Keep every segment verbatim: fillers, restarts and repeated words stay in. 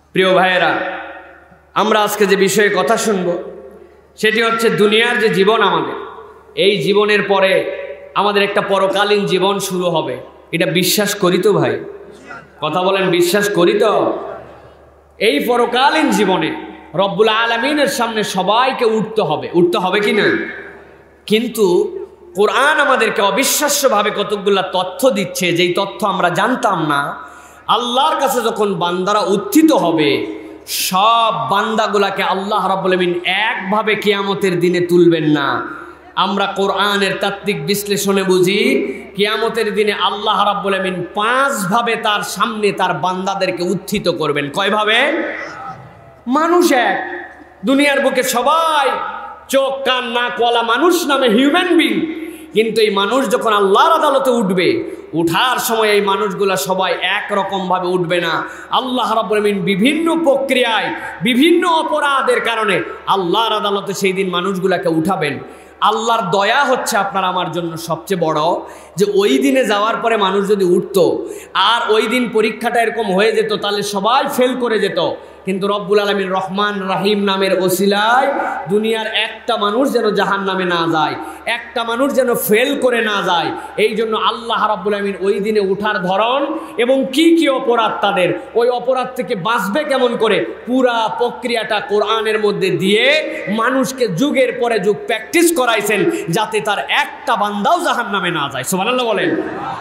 প্রিয় ভাইয়েরা, আমরা আজকে যে বিষয়ে কথা শুনব সেটি হচ্ছে দুনিয়ার যে জীবন, আমাদের এই জীবনের পরে আমাদের একটা পরকালীন জীবন শুরু হবে। এটা বিশ্বাস করি তো ভাই? কথা বলেন, বিশ্বাস করি তো? এই পরকালীন জীবনে রব্বুল আলামিনের সামনে সবাইকে উঠতে হবে। উঠতে হবে কি না? কিন্তু কোরআন আমাদেরকে অবিশ্বাস্যভাবে কতগুলা তথ্য দিচ্ছে, যেই তথ্য আমরা জানতাম না। আল্লাহর কাছে যখন বান্দারা উত্থিত হবে, সব বান্দাগুলাকে আল্লাহ রাব্বুল আলামিন একভাবে কিয়ামতের দিনে তুলবেন না। আমরা কোরআনের তাত্ত্বিক বিশ্লেষণে বুঝি কিয়ামতের দিনে আল্লাহ রাব্বুল আলামিন পাঁচ ভাবে তার সামনে তার বান্দাদেরকে উত্থিত করবেন। কয়ভাবে? মানুষ এক, দুনিয়ার বুকে সবাই চোখ কান নাকওয়ালা মানুষ নামে হিউম্যান বিং, কিন্তু এই মানুষ যখন আল্লাহর আদালতে উঠবে, উঠার সময় এই মানুষগুলা সবাই একরকম ভাবে উঠবে না। আল্লাহ রাব্বুল আলামিন বিভিন্ন প্রক্রিয়ায়, বিভিন্ন অপরাধের কারণে আল্লাহর আদালতে সেই দিন মানুষগুলাকে উঠাবেন। আল্লাহর দয়া হচ্ছে আপনার আমার জন্য সবচেয়ে বড়, যে ওই দিনে যাওয়ার পরে মানুষ যদি উঠতো আর ওই দিন পরীক্ষাটা এরকম হয়ে যেত, তাহলে সবাই ফেল করে যেত। কিন্তু রব্বুল আলামিন রহমান রাহিম নামের ওসিলায় দুনিয়ার একটা মানুষ যেন জাহান্নামে না যায়, একটা মানুষ যেন ফেল করে না যায়, এই জন্য আল্লাহ রাব্বুল আলামিন ওই দিনে উঠার ধরন এবং কি কি অপরাধ তাদের, ওই অপরাধ থেকে বাঁচবে কেমন করে, পুরা প্রক্রিয়াটা কোরআনের মধ্যে দিয়ে মানুষকে যুগের পরে যুগ প্র্যাকটিস করাইছেন, যাতে তার একটা বান্দাও জাহান্নামে না যায়। সুবহানাল্লাহ বলেন।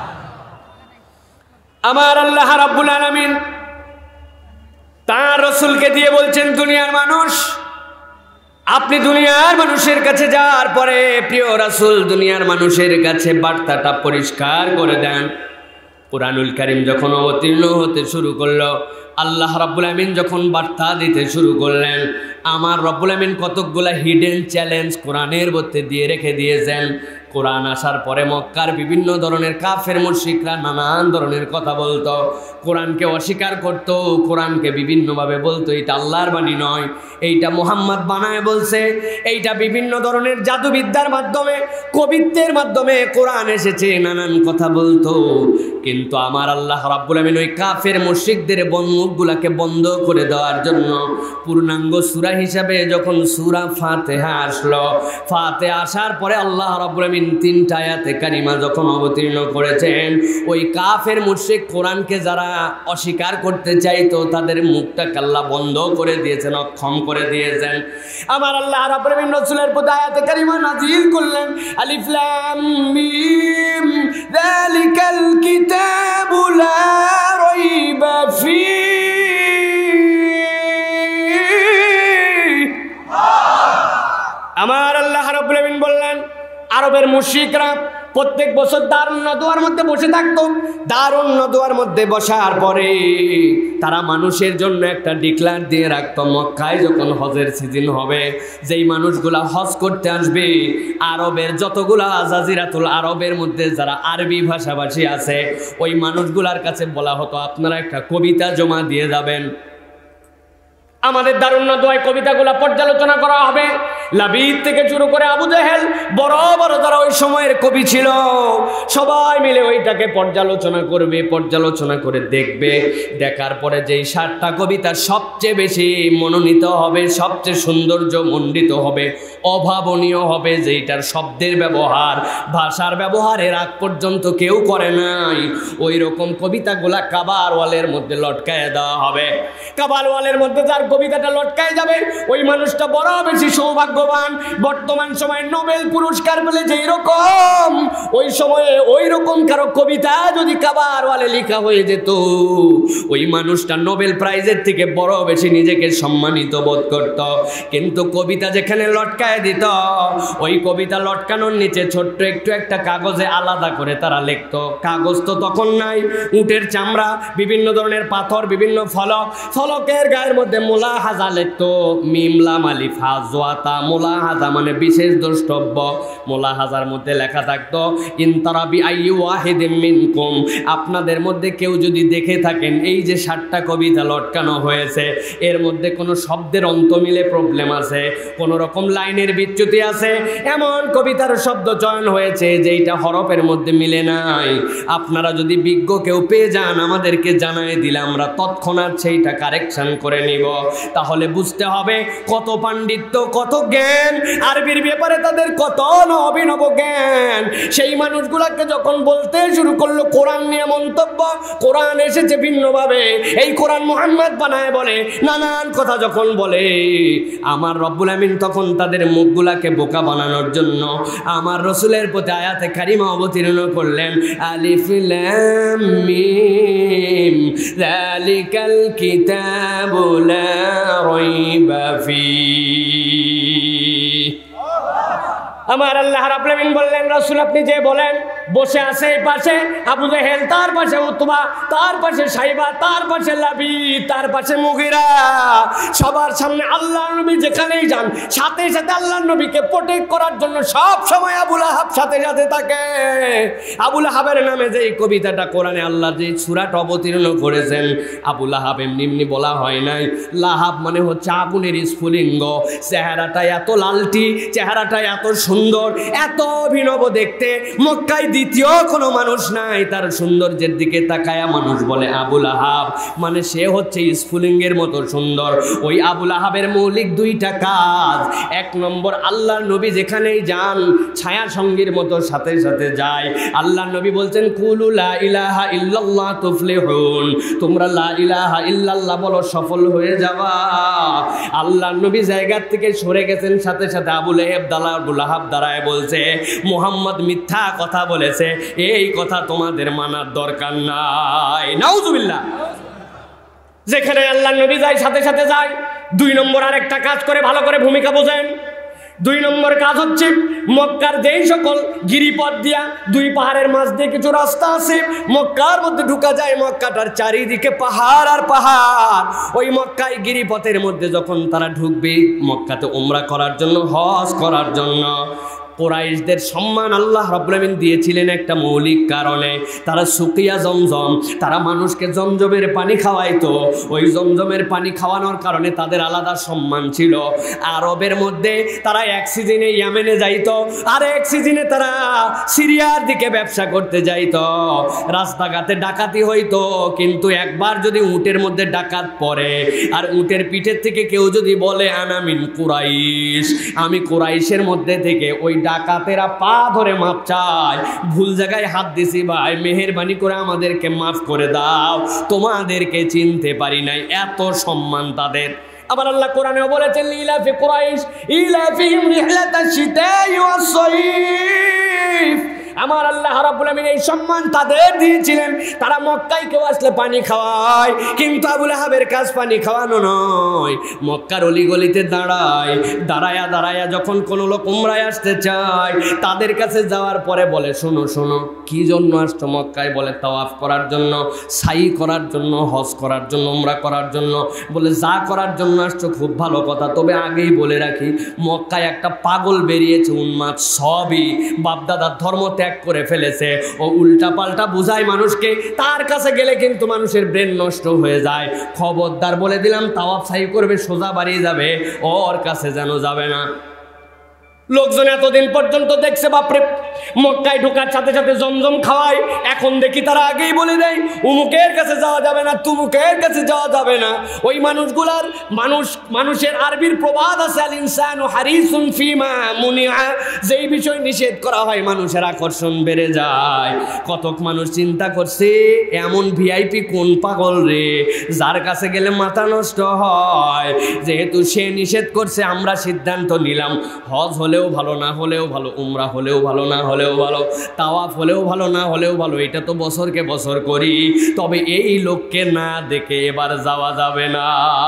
আমার আল্লাহ রাব্বুল আলামিন তার রসুলকে দিয়ে বলছেন, দুনিয়ার মানুষ, আপনি দুনিয়ার মানুষের কাছে যাওয়ার পরে প্রিয় রাসূল দুনিয়ার মানুষের কাছে বার্তাটা পরিষ্কার করে দেন। কুরআনুল কারীম যখন অবতীর্ণ হতে শুরু করলো, আল্লাহ রাব্বুল আমিন যখন বার্তা দিতে শুরু করলেন, আমার রব্বুল আমিন কতকগুলা হিডেন চ্যালেঞ্জ কোরআনের মধ্যে দিয়ে রেখে দিয়েছেন। কোরআন আসার পরে মক্কার বিভিন্ন ধরনের কাফের মুশরিকরা নানান ধরনের কথা বলতো, কোরআনকে অস্বীকার করতো, কোরআনকে বিভিন্নভাবে বলতো এটা আল্লাহর বাণী নয়, এইটা মুহাম্মদ বানায় বলছে, এইটা বিভিন্ন ধরনের জাদুবিদ্যার মাধ্যমে, কবিত্বের মাধ্যমে কোরআন এসেছে, নানান কথা বলতো। কিন্তু আমার আল্লাহ রাব্বুল আমিন ওই কাফের মুশরিকদের মুখগুলাকে বন্ধ করে দেওয়ার জন্য পূর্ণাঙ্গ সূরা হিসাবে যখন সূরা ফাতিহা আসলো, ফাতিহা আসার পরে আল্লাহ রাব্বুল আমিন তিনটা আয়াতে কারিমা যখন অবতীর্ণ করেছেন, ওই কাফের মুশরিক কোরআনকে যারা অস্বীকার করতে চাইতো তাদের মুখটা আল্লাহ বন্ধ করে দিয়েছেন, অক্ষম করে দিয়েছেন। আমার আল্লাহ রাব্বুল আমিন রাসূলের প্রতি আয়াতে কারিমা নাযিল করলেন, আলিফ লাম মিম যালিকাল কিতাবু লা রাইবা ফীহি। আমার আল্লাহ রাব্বুল আমিন বললেন, আরবের মুশরিকরা প্রত্যেক বছর দারুন নদওয়ার মধ্যে বসে থাকতো। দারুন নদওয়ার মধ্যে বসার পরে তারা মানুষের জন্য একটা ডিক্লার দিয়ে রাখতো, মক্কায় যখন হজের সিজন হবে, যেই মানুষগুলা হজ করতে আসবে, আরবের যতগুলা জাজিরাতুল আরবের মধ্যে যারা আরবি ভাষাভাষী আছে, ওই মানুষগুলার কাছে বলা হতো আপনারা একটা কবিতা জমা দিয়ে যাবেন, আমাদের দারুন নদওয়ায় কবিতাগুলা পর্যালোচনা করা হবে। লাবিদ থেকে শুরু করে আবু জেহেল, বড় বড় যারা ওই সময়ের কবি ছিল, সবাই মিলে ওইটাকে পর্যালোচনা করবে, পর্যালোচনা করে দেখবে। দেখার পরে যেই সাতটা কবিতা সবচেয়ে বেশি মনোনীত হবে, সবচেয়ে সৌন্দর্য মণ্ডিত হবে, অভাবনীয় হবে, যেইটার শব্দের ব্যবহার, ভাষার ব্যবহারের আগ পর্যন্ত কেউ করে নাই, ওই রকম কবিতাগুলা কাবার ওয়ালের মধ্যে লটকায় দেওয়া হবে। কাবার ওয়ালের মধ্যে যার কবিতাটা লটকায় যাবে, ওই মানুষটা বড় বেশি সৌভাগ্যবান। বর্তমান সময়ে নোবেল পুরস্কার পেলে যেই রকম, ওই সময়ে ওই রকম কারো কবিতা যদি কাবার ওয়ালে লেখা হয়ে যেত, ওই মানুষটা নোবেল প্রাইজের থেকে বড় বেশি নিজেকে সম্মানিত বোধ করত। কিন্তু কবিতা যেখানে লটকায় দিত, ওই কবিতা লটকানোর নিচে ছোট্ট একটু একটা কাগজে আলাদা করে তারা লিখত। কাগজ তো তখন নাই, উটের চামড়া, বিভিন্ন ধরনের পাথর, বিভিন্ন ফলক, ফলকের গায়ের মধ্যে মুলাহাজা লিখত, মিমলাম আলিফ হাজওয়াতা। মুলাহাজা মানে বিশেষ দ্রষ্টব্য। মুলাহাজার মধ্যে লেখা থাকতো, ইনতারাবি আইয়ু ওয়াহিদিম মিনকুম, আপনাদের মধ্যে কেউ যদি দেখে থাকেন এই যে ষাটটা কবিতা লটকানো হয়েছে, এর মধ্যে কোনো শব্দের অন্ত মিলে প্রবলেম আছে, কোনো রকম লাইনে লাইনের বিচ্যুতি আছে, এমন কবিতার শব্দ চয়ন হয়েছে যেটা হরফের মধ্যে মিলে নাই। আপনারা যদি বিজ্ঞ কেউ পেয়ে যান আমাদেরকে জানাই দিলে আমরা তৎক্ষণাৎ সেইটা কারেকশন করে নিব। তাহলে বুঝতে হবে কত পাণ্ডিত্য, কত জ্ঞান, আরবির ব্যাপারে তাদের কত অভিনব জ্ঞান। সেই মানুষগুলাকে যখন বলতে শুরু করলো কোরআন নিয়ে মন্তব্য, কোরআন এসেছে ভিন্নভাবে, এই কোরআন মুহাম্মদ বানায় বলে, নানান কথা যখন বলে, আমার রব্বুল আমিন তখন তাদের মুখগুলাকে বোকা বানানোর জন্য আমার রসুলের প্রতি আয়াতে কারিমা অবতীর্ণ করলেন, আলিফ লাম মিম যালিকাল কিতাবু লা রাইবা ফীহি। আমার আল্লাহ রাব্বুল আমিন বললেন, রাসূল আপনি যে বলেন, বসে আছে এই পাশে আবু জেহেল, তার পাশে উতবা, তার পাশে সাইবা, তার পাশে লাবি, তার পাশে মুগিরা, সবার সামনে আল্লাহর নবী যেখানেই যান সাথে সাথে আল্লাহর নবীকে প্রোটেক্ট করার জন্য সব সময় আবু লাহাব সাথে সাথে থাকে। আবু লাহাবের নামে যে এই কবিতাটা কোরআনে আল্লাহ যে সূরাটা অবতীর্ণ করেছেন, আবু লাহাব এমনি এমনি বলা হয় নাই। লাহাব মানে হচ্ছে আগুনের স্ফুলিঙ্গ, চেহারাটা এত লালটি, চেহারাটা এত সুন্দর, এত অভিনব দেখতে, মক্কায় দ্বিতীয় কোনো মানুষ নাই তার সৌন্দর্যের দিকে তাকায়া মানুষ বলে আবু লাহাব, মানে সে হচ্ছে স্ফুলিঙ্গের মতো সুন্দর। ওই আবু লাহাবের মৌলিক দুইটা কাজ, এক নম্বর আল্লাহর নবী যেখানেই যান ছায়া সঙ্গীর মতো সাথে সাথে যায়। আল্লাহর নবী বলছেন, কুলু লা ইলাহা ইল্লাল্লাহ তুফলিহুন, তোমরা লা ইলাহা ইল্লাল্লাহ বলো সফল হয়ে যাবা। আল্লাহর নবী জায়গার থেকে সরে গেছেন, সাথে সাথে আবু লাহাব দালা আবু লাহাব দাঁড়ায় বলছে, মুহাম্মদ মিথ্যা কথা বলেছে, এই কথা তোমাদের মানার দরকার নাই। নাউজুবিল্লাহ। যেখানে আল্লাহর নবী যায় সাথে সাথে যায়। দুই নম্বর আরেকটা কাজ করে, ভালো করে ভূমিকা বোঝেন। দুই নম্বর কাজ হচ্ছে মক্কার যেই সকল গিরিপথ দিয়া, দুই পাহাড়ের মাঝ দিয়ে কিছু রাস্তা আছে, মক্কার মধ্যে ঢুকা যায়, মক্কাটার চারিদিকে পাহাড় আর পাহাড়। ওই মক্কায় গিরিপথের মধ্যে যখন তারা ঢুকবে মক্কাতে উমরা করার জন্য, হজ করার জন্য, কুরাইশদের সম্মান আল্লাহ রাব্বুল আমিন দিয়েছিলেন একটা মৌলিক কারণে। তারা সুকিয়া জমজম, তারা মানুষকে জমজমের পানি খাওয়াইতো। ওই জমজমের পানি খাওয়ানোর কারণে তাদের আলাদা সম্মান ছিল। আরবের মধ্যে তারা এক সিজনে ইয়েমেনে যাইতো, আর এক সিজনে তারা সিরিয়ার দিকে ব্যবসা করতে যাইতো। রাস্তাঘাটে ডাকাতি হইতো, কিন্তু একবার যদি উটের মধ্যে ডাকাত পড়ে আর উটের পিঠের থেকে কেউ যদি বলে আনা মিন কুরাইশ, আমি কুরাইশের মধ্যে থেকে, ওই ডাকাতেরা পা ধরে মাপ চায়, ভুল জায়গায় হাত দিছি ভাই, মেহেরবানি করে আমাদেরকে মাফ করে দাও, তোমাদেরকে চিনতে পারি নাই, এত সম্মান তাদের। আবার আল্লাহ কোরআনেও বলেছেন, ইলাফি কুরাইশ ইলাফিহিম রিহলাতাশ শিতাই ওয়াস সাইফ। আমার আল্লাহ রাব্বুল আমিন এই সম্মান তাদের দিয়েছিলেন। তারা মক্কায় কেউ আসলে পানি খাওয়ায়, কিন্তু আবু লাহাবের কাজ পানি খাওয়ানো নয়। মক্কার অলিগলিতে দাঁড়ায়, দাঁড়ায়া দাঁড়ায়া যখন কোনো লোক উমরায় আসতে চায়, তাদের কাছে যাওয়ার পরে বলে, শোনো শোনো কি জন্য আসছো মক্কায়? বলে তাওয়াফ করার জন্য, সাই করার জন্য, হজ করার জন্য, উমরা করার জন্য। বলে যা করার জন্য আসছো খুব ভালো কথা, তবে আগেই বলে রাখি মক্কায় একটা পাগল বেরিয়েছে, উন্মাদ, সবই বাপদাদার ধর্ম ত্যাগ করে ফেলেছে। ও উল্টা পাল্টা বুঝায় মানুষকে, তার কাছে গেলে কিন্তু মানুষের ব্রেন নষ্ট হয়ে যায়। খবরদার বলে দিলাম, তাওয়াফ সাই করবে সোজা বাড়িয়ে যাবে, ওর কাছে যেন যাবে না। লোকজন এতদিন পর্যন্ত দেখছে বাপরে মক্কায় ঢোকার সাথে সাথে জমজম খাওয়ায়, এখন দেখি তারা আগেই বলে দেয় উমুকের কাছে যাওয়া যাবে না, তুমুকের কাছে যাওয়া যাবে না। ওই মানুষগুলার মানুষ মানুষের আরবির প্রবাদ আছে, আল ইনসানু হারিসুন ফিমা মুনিআ, যেই বিষয় নিষেধ করা হয় মানুষের আকর্ষণ বেড়ে যায়। কতক মানুষ চিন্তা করছে এমন ভিআইপি কোন পাগল রে যার কাছে গেলে মাথা নষ্ট হয়। যেহেতু সে নিষেধ করছে, আমরা সিদ্ধান্ত নিলাম হজ হলেও ভালো, না হলেও ভালো, উমরা হলেও ভালো, না হলেও ভালো, তাওয়াফ হলেও ভালো, না হলেও ভালো, এটা তো বছরকে বছর করি, তবে এই লোককে না দেখে এবার যাওয়া যাবে না।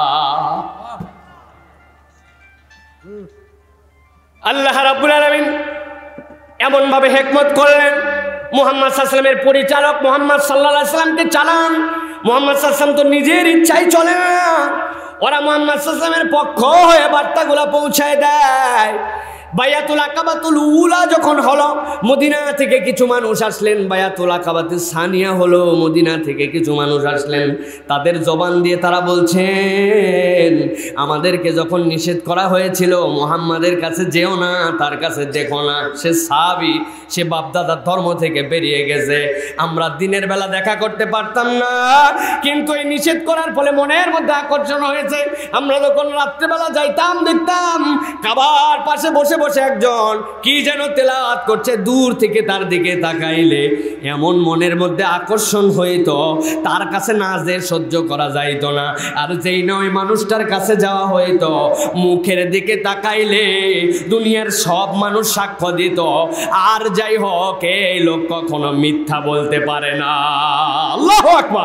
আল্লাহ রাব্বুল আলামিন এমন ভাবে হিকমত করলেন, মুহাম্মদ সাল্লাল্লাহু আলাইহি ওয়াসাল্লামের পরিচালক মুহাম্মদ সাল্লাল্লাহু আলাইহি ওয়াসাল্লামকে চালান। মুহাম্মদ সাল্লাল্লাহু আলাইহি ওয়াসাল্লাম তো নিজের ইচ্ছায় চলে না, ওরা মুহাম্মদ সাল্লাল্লাহু আলাইহি ওয়াসাল্লামের পক্ষ হয়ে বার্তাগুলো পৌঁছায় দেয়। বায়াতুল আকাবাতুল উলা যখন হলো, মদিনা থেকে কিছু মানুষ আসলেন। বায়াতুল আকাবাতুল সানিয়া হলো, মদিনা থেকে কিছু মানুষ আসলেন। তাদের জবান দিয়ে তারা বলছেন, আমাদেরকে যখন নিষেধ করা হয়েছিল মুহাম্মাদের কাছে যেও না, তার কাছে দেখো না, সে সাহাবী, সে বাপদাদার ধর্ম থেকে বেরিয়ে গেছে, আমরা দিনের বেলা দেখা করতে পারতাম না, কিন্তু এই নিষেধ করার ফলে মনের মধ্যে আকর্ষণ হয়েছে। আমরা যখন রাত্রেবেলা যাইতাম দেখতাম কাবার পাশে বসে বসে একজন কি যেন তেলাওয়াত করছে, দূর থেকে তার দিকে তাকাইলে এমন মনের মধ্যে আকর্ষণ হইতো, তার কাছে না যে সহ্য করা যাইতো না। আর যেই নয় মানুষটার কাছে যাওয়া হইতো, মুখের দিকে তাকাইলে দুনিয়ার সব মানুষ সাক্ষ্য দিত, আর যাই হোক এই লোক কখনো মিথ্যা বলতে পারে না। আল্লাহু আকবার।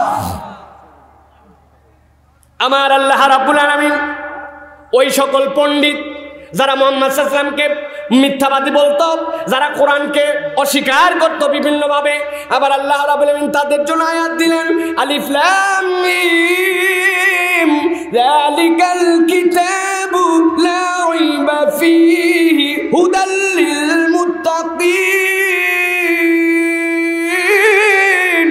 আমার আল্লাহ রাব্বুল আলামিন ওই সকল পণ্ডিত যারা মুহাম্মদ সাল্লাল্লাহু আলাইহি ওয়াসাল্লামকে মিথ্যাবাদী বলতো, যারা কোরআনকে অস্বীকার করতো বিভিন্নভাবে, আবার আল্লাহ রাব্বুল আলামিন তাদের জন্য আয়াত দিলেন, আলিফ লাম মিম যালিকাল কিতাবু লা রাইবা ফীহি হুদাল লিল মুত্তাকিন।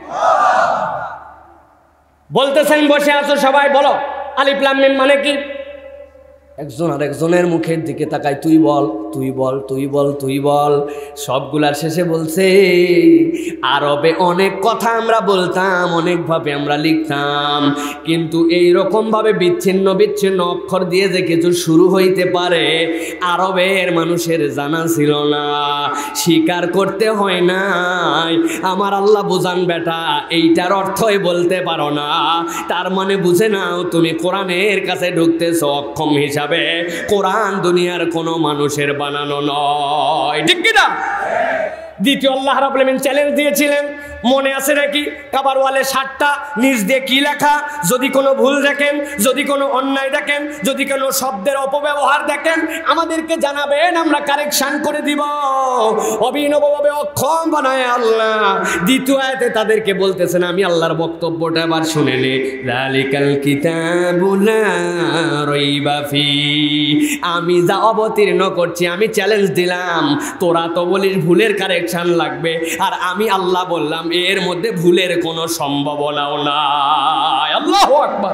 বলতেছেন বসে আছো সবাই, বলো আলিফ লাম মিম মানে কি? একজন আর একজনের মুখের দিকে তাকায়, তুই বল, তুই বল, তুই বল, তুই বল। সবগুলার শেষে বলছে, আরবে অনেক কথা আমরা বলতাম, অনেকভাবে আমরা লিখতাম, কিন্তু এই রকম ভাবে বিচ্ছিন্ন বিচ্ছিন্ন অক্ষর দিয়ে যে কিছু শুরু হইতে পারে আরবের মানুষের জানা ছিল না, স্বীকার করতে হয় নাই। আমার আল্লাহ বুঝান বেটা, এইটার অর্থই বলতে পারো না, তার মানে বুঝে নাও তুমি কোরআনের কাছে ঢুকতেছ অক্ষম হিসাবে। কোরআন দুনিয়ার কোনো মানুষের বানানো নয়, ঠিক কিনা? দ্বিতীয় আল্লাহ রাব্বুল আলামিন চ্যালেঞ্জ দিয়েছিলেন, মনে আছে নাকি? কাবার ওয়ালে ষাটটা নিচ দিয়ে কি লেখা? যদি কোনো ভুল দেখেন, যদি কোনো অন্যায় দেখেন, যদি কোনো শব্দের অপব্যবহার দেখেন আমাদেরকে জানাবেন, আমরা কারেকশন করে দিব। অভিনবভাবে অক্ষম বানায় আল্লাহ। দ্বিতীয় আয়াতে তাদেরকে বলতেছেন, আমি আল্লাহর বক্তব্যটা এবার শুনে নে, যালিকাল কিতাবু লা রাইবা ফি, আমি যা অবতীর্ণ করছি, আমি চ্যালেঞ্জ দিলাম, তোরা তো বলিস ভুলের কারেকশন লাগবে, আর আমি আল্লাহ বললাম এর মধ্যে ভুলের কোনো সম্ভাবনাও নাই। আল্লাহু আকবার।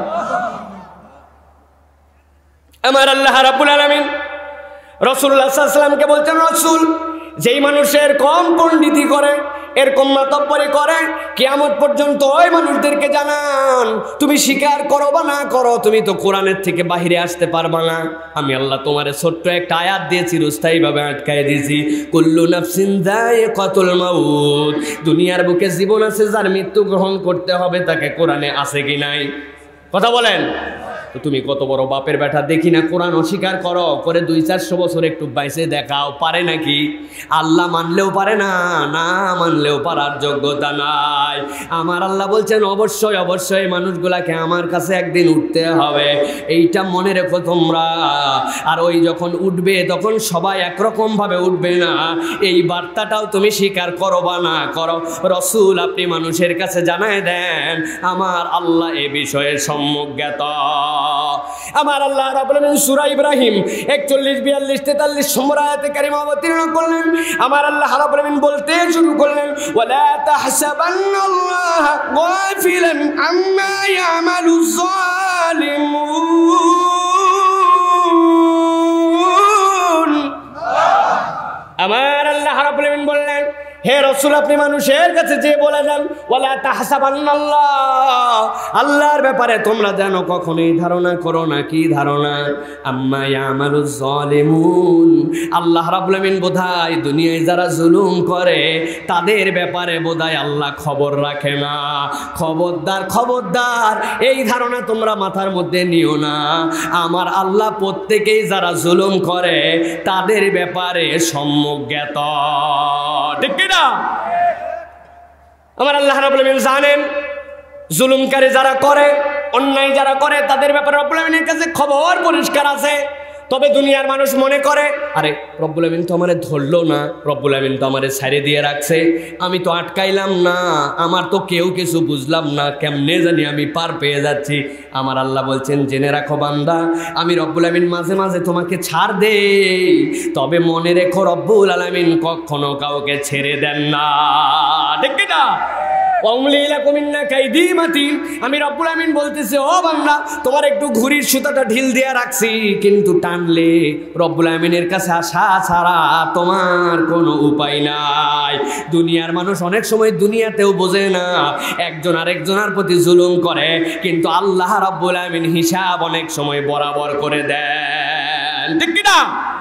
আমার আল্লাহ রাব্বুল আলামিন রাসূলুল্লাহ সাল্লাল্লাহু আলাইহি ওয়াসাল্লামকে বলতেন, রাসূল, যেই মানুষের কম পণ্ডিতি করে, এরকম মাতব্বরি করে, কিয়ামত পর্যন্ত ওই মানুষদেরকে জানান, তুমি স্বীকার করো বা না করো, তুমি তো কোরআনের থেকে বাহিরে আসতে পারবা না। আমি আল্লাহ তোমারে ছোট্ট একটা আয়াত দিয়েছি, চিরস্থায়ীভাবে আটকায় দিয়েছি, কুল্লু নাফসিন যায়িকাতুল মাউত, দুনিয়ার বুকে জীবন আছে, যার মৃত্যু গ্রহণ করতে হবে, তাকে কোরআনে আছে কি নাই? কথা বলেন। তো তুমি কত বড় বাপের বেটা, দেখি না কোরআন অস্বীকার করো, করে দুই চারশো বছর একটু বাইসে দেখাও, পারে নাকি? আল্লাহ মানলেও পারে না, না মানলেও পারার যোগ্যতা নাই। আমার আল্লাহ বলছেন, অবশ্যই অবশ্যই মানুষগুলাকে আমার কাছে একদিন উঠতে হবে, এইটা মনে রেখো তোমরা। আর ওই যখন উঠবে তখন সবাই একরকম ভাবে উঠবে না, এই বার্তাটাও তুমি স্বীকার করো বা না করো, রসুল আপনি মানুষের কাছে জানায় দেন, আমার আল্লাহ এ বিষয়ে সম্যক জ্ঞাত। আমার আল্লাহ রাব্বুল আলামিন সূরা ইব্রাহিম একচল্লিশ বিয়াল্লিশ তেতাল্লিশ নম্বর আয়াতে কারিমা অবতীর্ণ করলেন। আমার আল্লাহ রাব্বুল আলামিন বলতে শুরু করলেন, ওয়ালা তাহসাবান্নাল্লাহা গাফিলান আম্মা ইয়ামালুজ জালিমুন। আমার আল্লাহ রাব্বুল আলামিন বললেন, হে রাসূল আপনি মানুষের কাছে যে বলে যান, ওয়ালা তাহসাবান্নাল্লাহ, আল্লাহর ব্যাপারে তোমরা জানো কখনোই ধারণা করো না। কি ধারণা? আম্মা ইয়ামালুজ জালিমুন, আল্লাহ রাব্বুল আলামিন বোধহয় দুনিয়ায় যারা জুলুম করে তাদের ব্যাপারে বোধহয় আল্লাহ খবর রাখে না। খবরদার খবরদার, এই ধারণা তোমরা মাথার মধ্যে নিও না। আমার আল্লাহ প্রত্যেকেই যারা জুলুম করে তাদের ব্যাপারে সম্যক জ্ঞাত, ঠিক কি না? আমার আল্লাহ রাব্বুল আলামিন জানেন জুলুমকারী যারা করে, অন্যায় যারা করে, তাদের ব্যাপারে রাব্বুল আলামিনের কাছে খবর পরিষ্কার আছে। তবে দুনিয়ার মানুষ মনে করে আরে রব্বুল আমিন তো আমারে ধরলো না, রব্বুল আমিন তো আমারে ছাড়ে দিয়ে রাখছে, আমি তো আটকাইলাম না, আমার তো কেউ কিছু বুঝলাম না, কেমনে জানি আমি পার পেয়ে যাচ্ছি। আমার আল্লাহ বলছেন জেনে রাখো বান্দা, আমি রব্বুল আমিন মাঝে মাঝে তোমাকে ছাড় দেই, তবে মনে রেখো রব্বুল আলামিন কখনো কাউকে ছেড়ে দেন না। ঠিক না? আমি রব্বুল আমিন বলতেছে ও বান্দা, তোমার একটু ঘুড়ির সুতাটা ঢিল দিয়ে রাখছি, কিন্তু টানলে রব্বুল আমিনের কাছে আসা ছাড়া তোমার কোনো উপায় নাই। দুনিয়ার মানুষ অনেক সময় দুনিয়াতেও বোঝে না, একজন আরেকজনের প্রতি জুলুম করে, কিন্তু আল্লাহ রব্বুল আমিন হিসাব অনেক সময় বরাবর করে দেন। ঠিক না?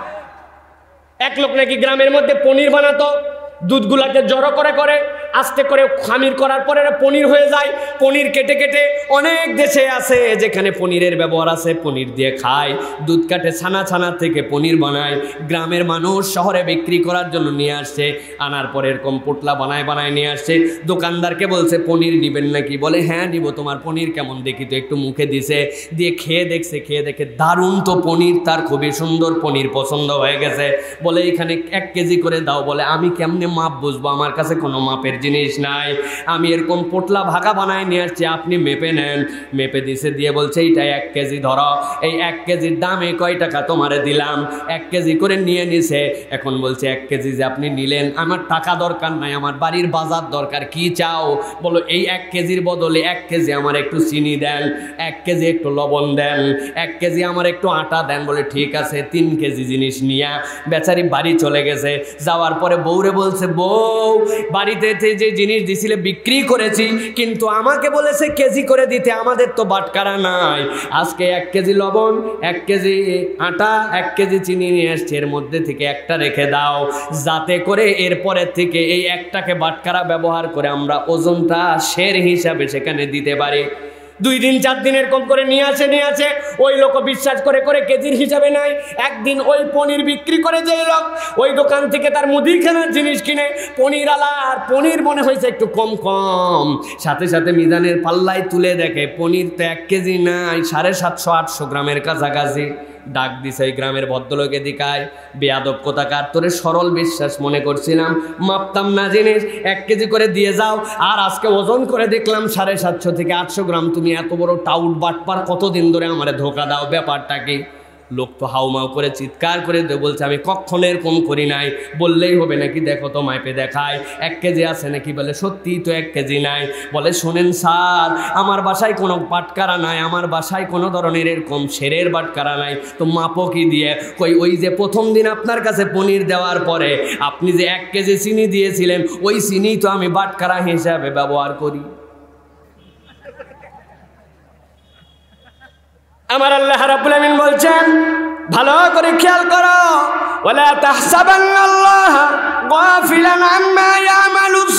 এক লোক নাকি গ্রামের মধ্যে পনির বানাতো, দুধগুলাকে জড়ো করে করে আস্তে করে খামির করার পরে পনির হয়ে যায়। পনির কেটে কেটে অনেক দেশে আছে যেখানে পনিরের ব্যবহার আছে, পনির দিয়ে খায়, দুধ কাটে ছানা, ছানা থেকে পনির বানায়, গ্রামের মানুষ শহরে বিক্রি করার জন্য নিয়ে আসছে, আনার পরে এরকম পোটলা বানায় বানায় নিয়ে আসছে। দোকানদারকে বলছে পনির নিবেন নাকি? বলে হ্যাঁ নিব, তোমার পনির কেমন দেখি তো, একটু মুখে দিছে, দিয়ে খেয়ে দেখছে, খেয়ে দেখে দারুণ তো পনির, তার খুবই সুন্দর পনির পছন্দ হয়ে গেছে। বলে এখানে এক কেজি করে দাও। বলে আমি কেমনে মাপ বুঝবো, আমার কাছে কোনো মাপের জিনিস নাই, আমি এরকম পোটলা ভাগা বানায় নিয়ে আসছি, আপনি মেপে নেন। মেপে দিছে, দিয়ে বলছে এইটা এক কেজি ধরো, এই এক কেজির দামে কয় টাকা তোমারে দিলাম। এক কেজি করে নিয়ে নিছে। এখন বলছে এক কেজি যে আপনি নিলেন, আমার টাকা দরকার নাই, আমার বাড়ির বাজার দরকার, কি চাও? বলো এই এক কেজির বদলে এক কেজি আমার একটু চিনি দেন, এক কেজি একটু লবণ দেন, এক কেজি আমার একটু আটা দেন। বলে ঠিক আছে। তিন কেজি জিনিস নিয়ে বেচারি বাড়ি চলে গেছে। যাওয়ার পরে বউরে বলছে বউ, বাড়িতে যে জিনিস দিছিলে বিক্রি করেছি, কিন্তু আমাকে বলেছে কেজি করে দিতে, আমাদের তো বাটকারা নাই, আজকে এক কেজি লবণ, এক কেজি আটা, এক কেজি চিনি নিয়ে এসছে, এর মধ্যে থেকে একটা রেখে দাও, যাতে করে এরপরের থেকে এই একটাকে বাটকারা ব্যবহার করে আমরা ওজনটা শের হিসাবে সেখানে দিতে পারি। দুই দিন চার দিন এরকম করে নিয়ে আসে নিয়ে আসে ওই লোক বিশ্বাস করে করে কেজির হিসাবে নাই। একদিন ওই পনির বিক্রি করে যে লোক, ওই দোকান থেকে তার মুদিখানার জিনিস কিনে পনির আলার পনির মনে হয়েছে একটু কম কম, সাথে সাথে মিজানের পাল্লায় তুলে দেখে পনির তো এক কেজি নাই, সাড়ে সাতশো আটশো গ্রামের কাছাকাছি। ডাক দিছে ওই গ্রামের ভদ্রলোকে দিকায়, বেয়াদব কোথাকার, তোরে সরল বিশ্বাস মনে করছিলাম, মাপতাম না জিনিস, এক কেজি করে দিয়ে যাও, আর আজকে ওজন করে দেখলাম সাড়ে সাতশো থেকে আটশো গ্রাম, তুমি এত বড় টাউট বাটপার, কতদিন ধরে আমারে ধোকা দাও, ব্যাপারটা কি? লোক তো হাউমাউ করে চিৎকার করে দিয়ে বলছে আমি কখনো এরকম করি নাই। বললেই হবে নাকি? দেখো তো মাইপে দেখায়, এক কেজি আছে নাকি? বলে সত্যিই তো এক কেজি নাই। বলে শোনেন স্যার, আমার বাসায় কোনো বাটকারা নাই, আমার বাসায় কোনো ধরনের এরকম সেরের বাটকারা নাই, তো মাপো কি দিয়ে? কই ওই যে প্রথম দিন আপনার কাছে পনির দেওয়ার পরে আপনি যে এক কেজি চিনি দিয়েছিলেন, ওই চিনি তো আমি বাটকারা হিসাবে ব্যবহার করি। আমার আল্লাহ রাব্বুল আমিন বলছেন, ভালো করে খেয়াল করো, ওয়ালা তাহসাবান্নাল্লাহ গাফিলান আম্মা ইয়ামালুস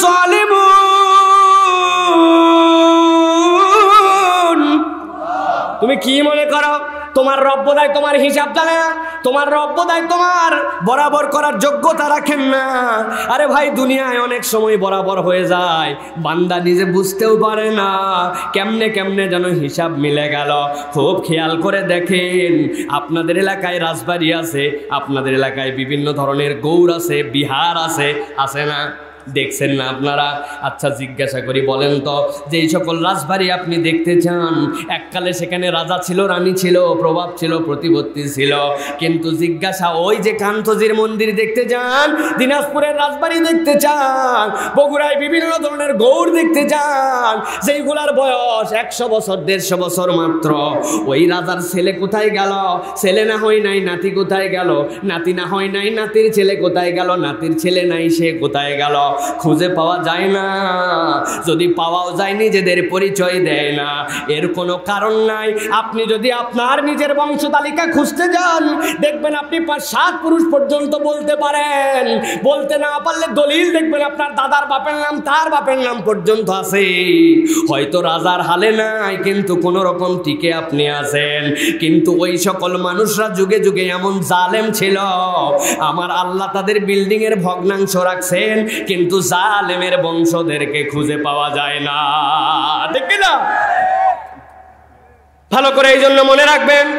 সালিমুন। তুমি কি মনে করো তোমার রব্বদায় তোমার হিসাব জানে না? তোমার রব্বদায় তোমার বরাবর করার যোগ্যতা রাখেন না। আরে ভাই, দুনিয়ায় অনেক সময় বরাবর হয়ে যায়, বান্দা নিজে বুঝতেও পারে না কেমনে কেমনে যেন হিসাব মিলে গেল। খুব খেয়াল করে দেখেন, আপনাদের এলাকায় রাজবাড়ি আছে, আপনাদের এলাকায় বিভিন্ন ধরনের গৌর আছে, বিহার আছে, আছে না? দেখছেন না আপনারা? আচ্ছা জিজ্ঞাসা করি, বলেন তো, যেই সকল রাজবাড়ি আপনি দেখতে চান, এককালে সেখানে রাজা ছিল, রানী ছিল, প্রভাব ছিল, প্রতিপত্তি ছিল, কিন্তু জিজ্ঞাসা ওই যে কান্তজির মন্দির দেখতে চান, দিনাজপুরের রাজবাড়ি দেখতে চান, বগুড়ায় বিভিন্ন ধরনের গৌর দেখতে চান, যেইগুলার বয়স একশো বছর দেড়শো বছর মাত্র, ওই রাজার ছেলে কোথায় গেল? ছেলে না হয় নাই, নাতি কোথায় গেল? নাতি না হয় নাই, নাতির ছেলে কোথায় গেল? নাতির ছেলে নাই, সে কোথায় গেল? খুঁজে পাওয়া যায় না। যদি পাওয়াও যায়, নিজেদের পরিচয় দেয় না। এর কোনো কারণ নাই। আপনি যদি আপনার নিজের বংশ তালিকা খুঁজতে যান, দেখবেন আপনি পাঁচ সাত পুরুষ পর্যন্ত বলতে পারেন। বলতে না পারলে দলিল দেখবেন আপনার দাদার বাপের নাম, তার বাপের নাম পর্যন্ত আছে। হয়তো রাজার হালে নাই, কিন্তু কোনো রকম টিকে আপনি আছেন। কিন্তু ওই সকল মানুষরা যুগে যুগে এমন জালেম ছিল, আমার আল্লাহ তাদের বিল্ডিং এর ভগ্নাংশ রাখছেন, কিন্তু জালেমের বংশদেরকে খুঁজে পাওয়া যায় না। ঠিক না? ভালো করে এই জন্য মনে রাখবেন,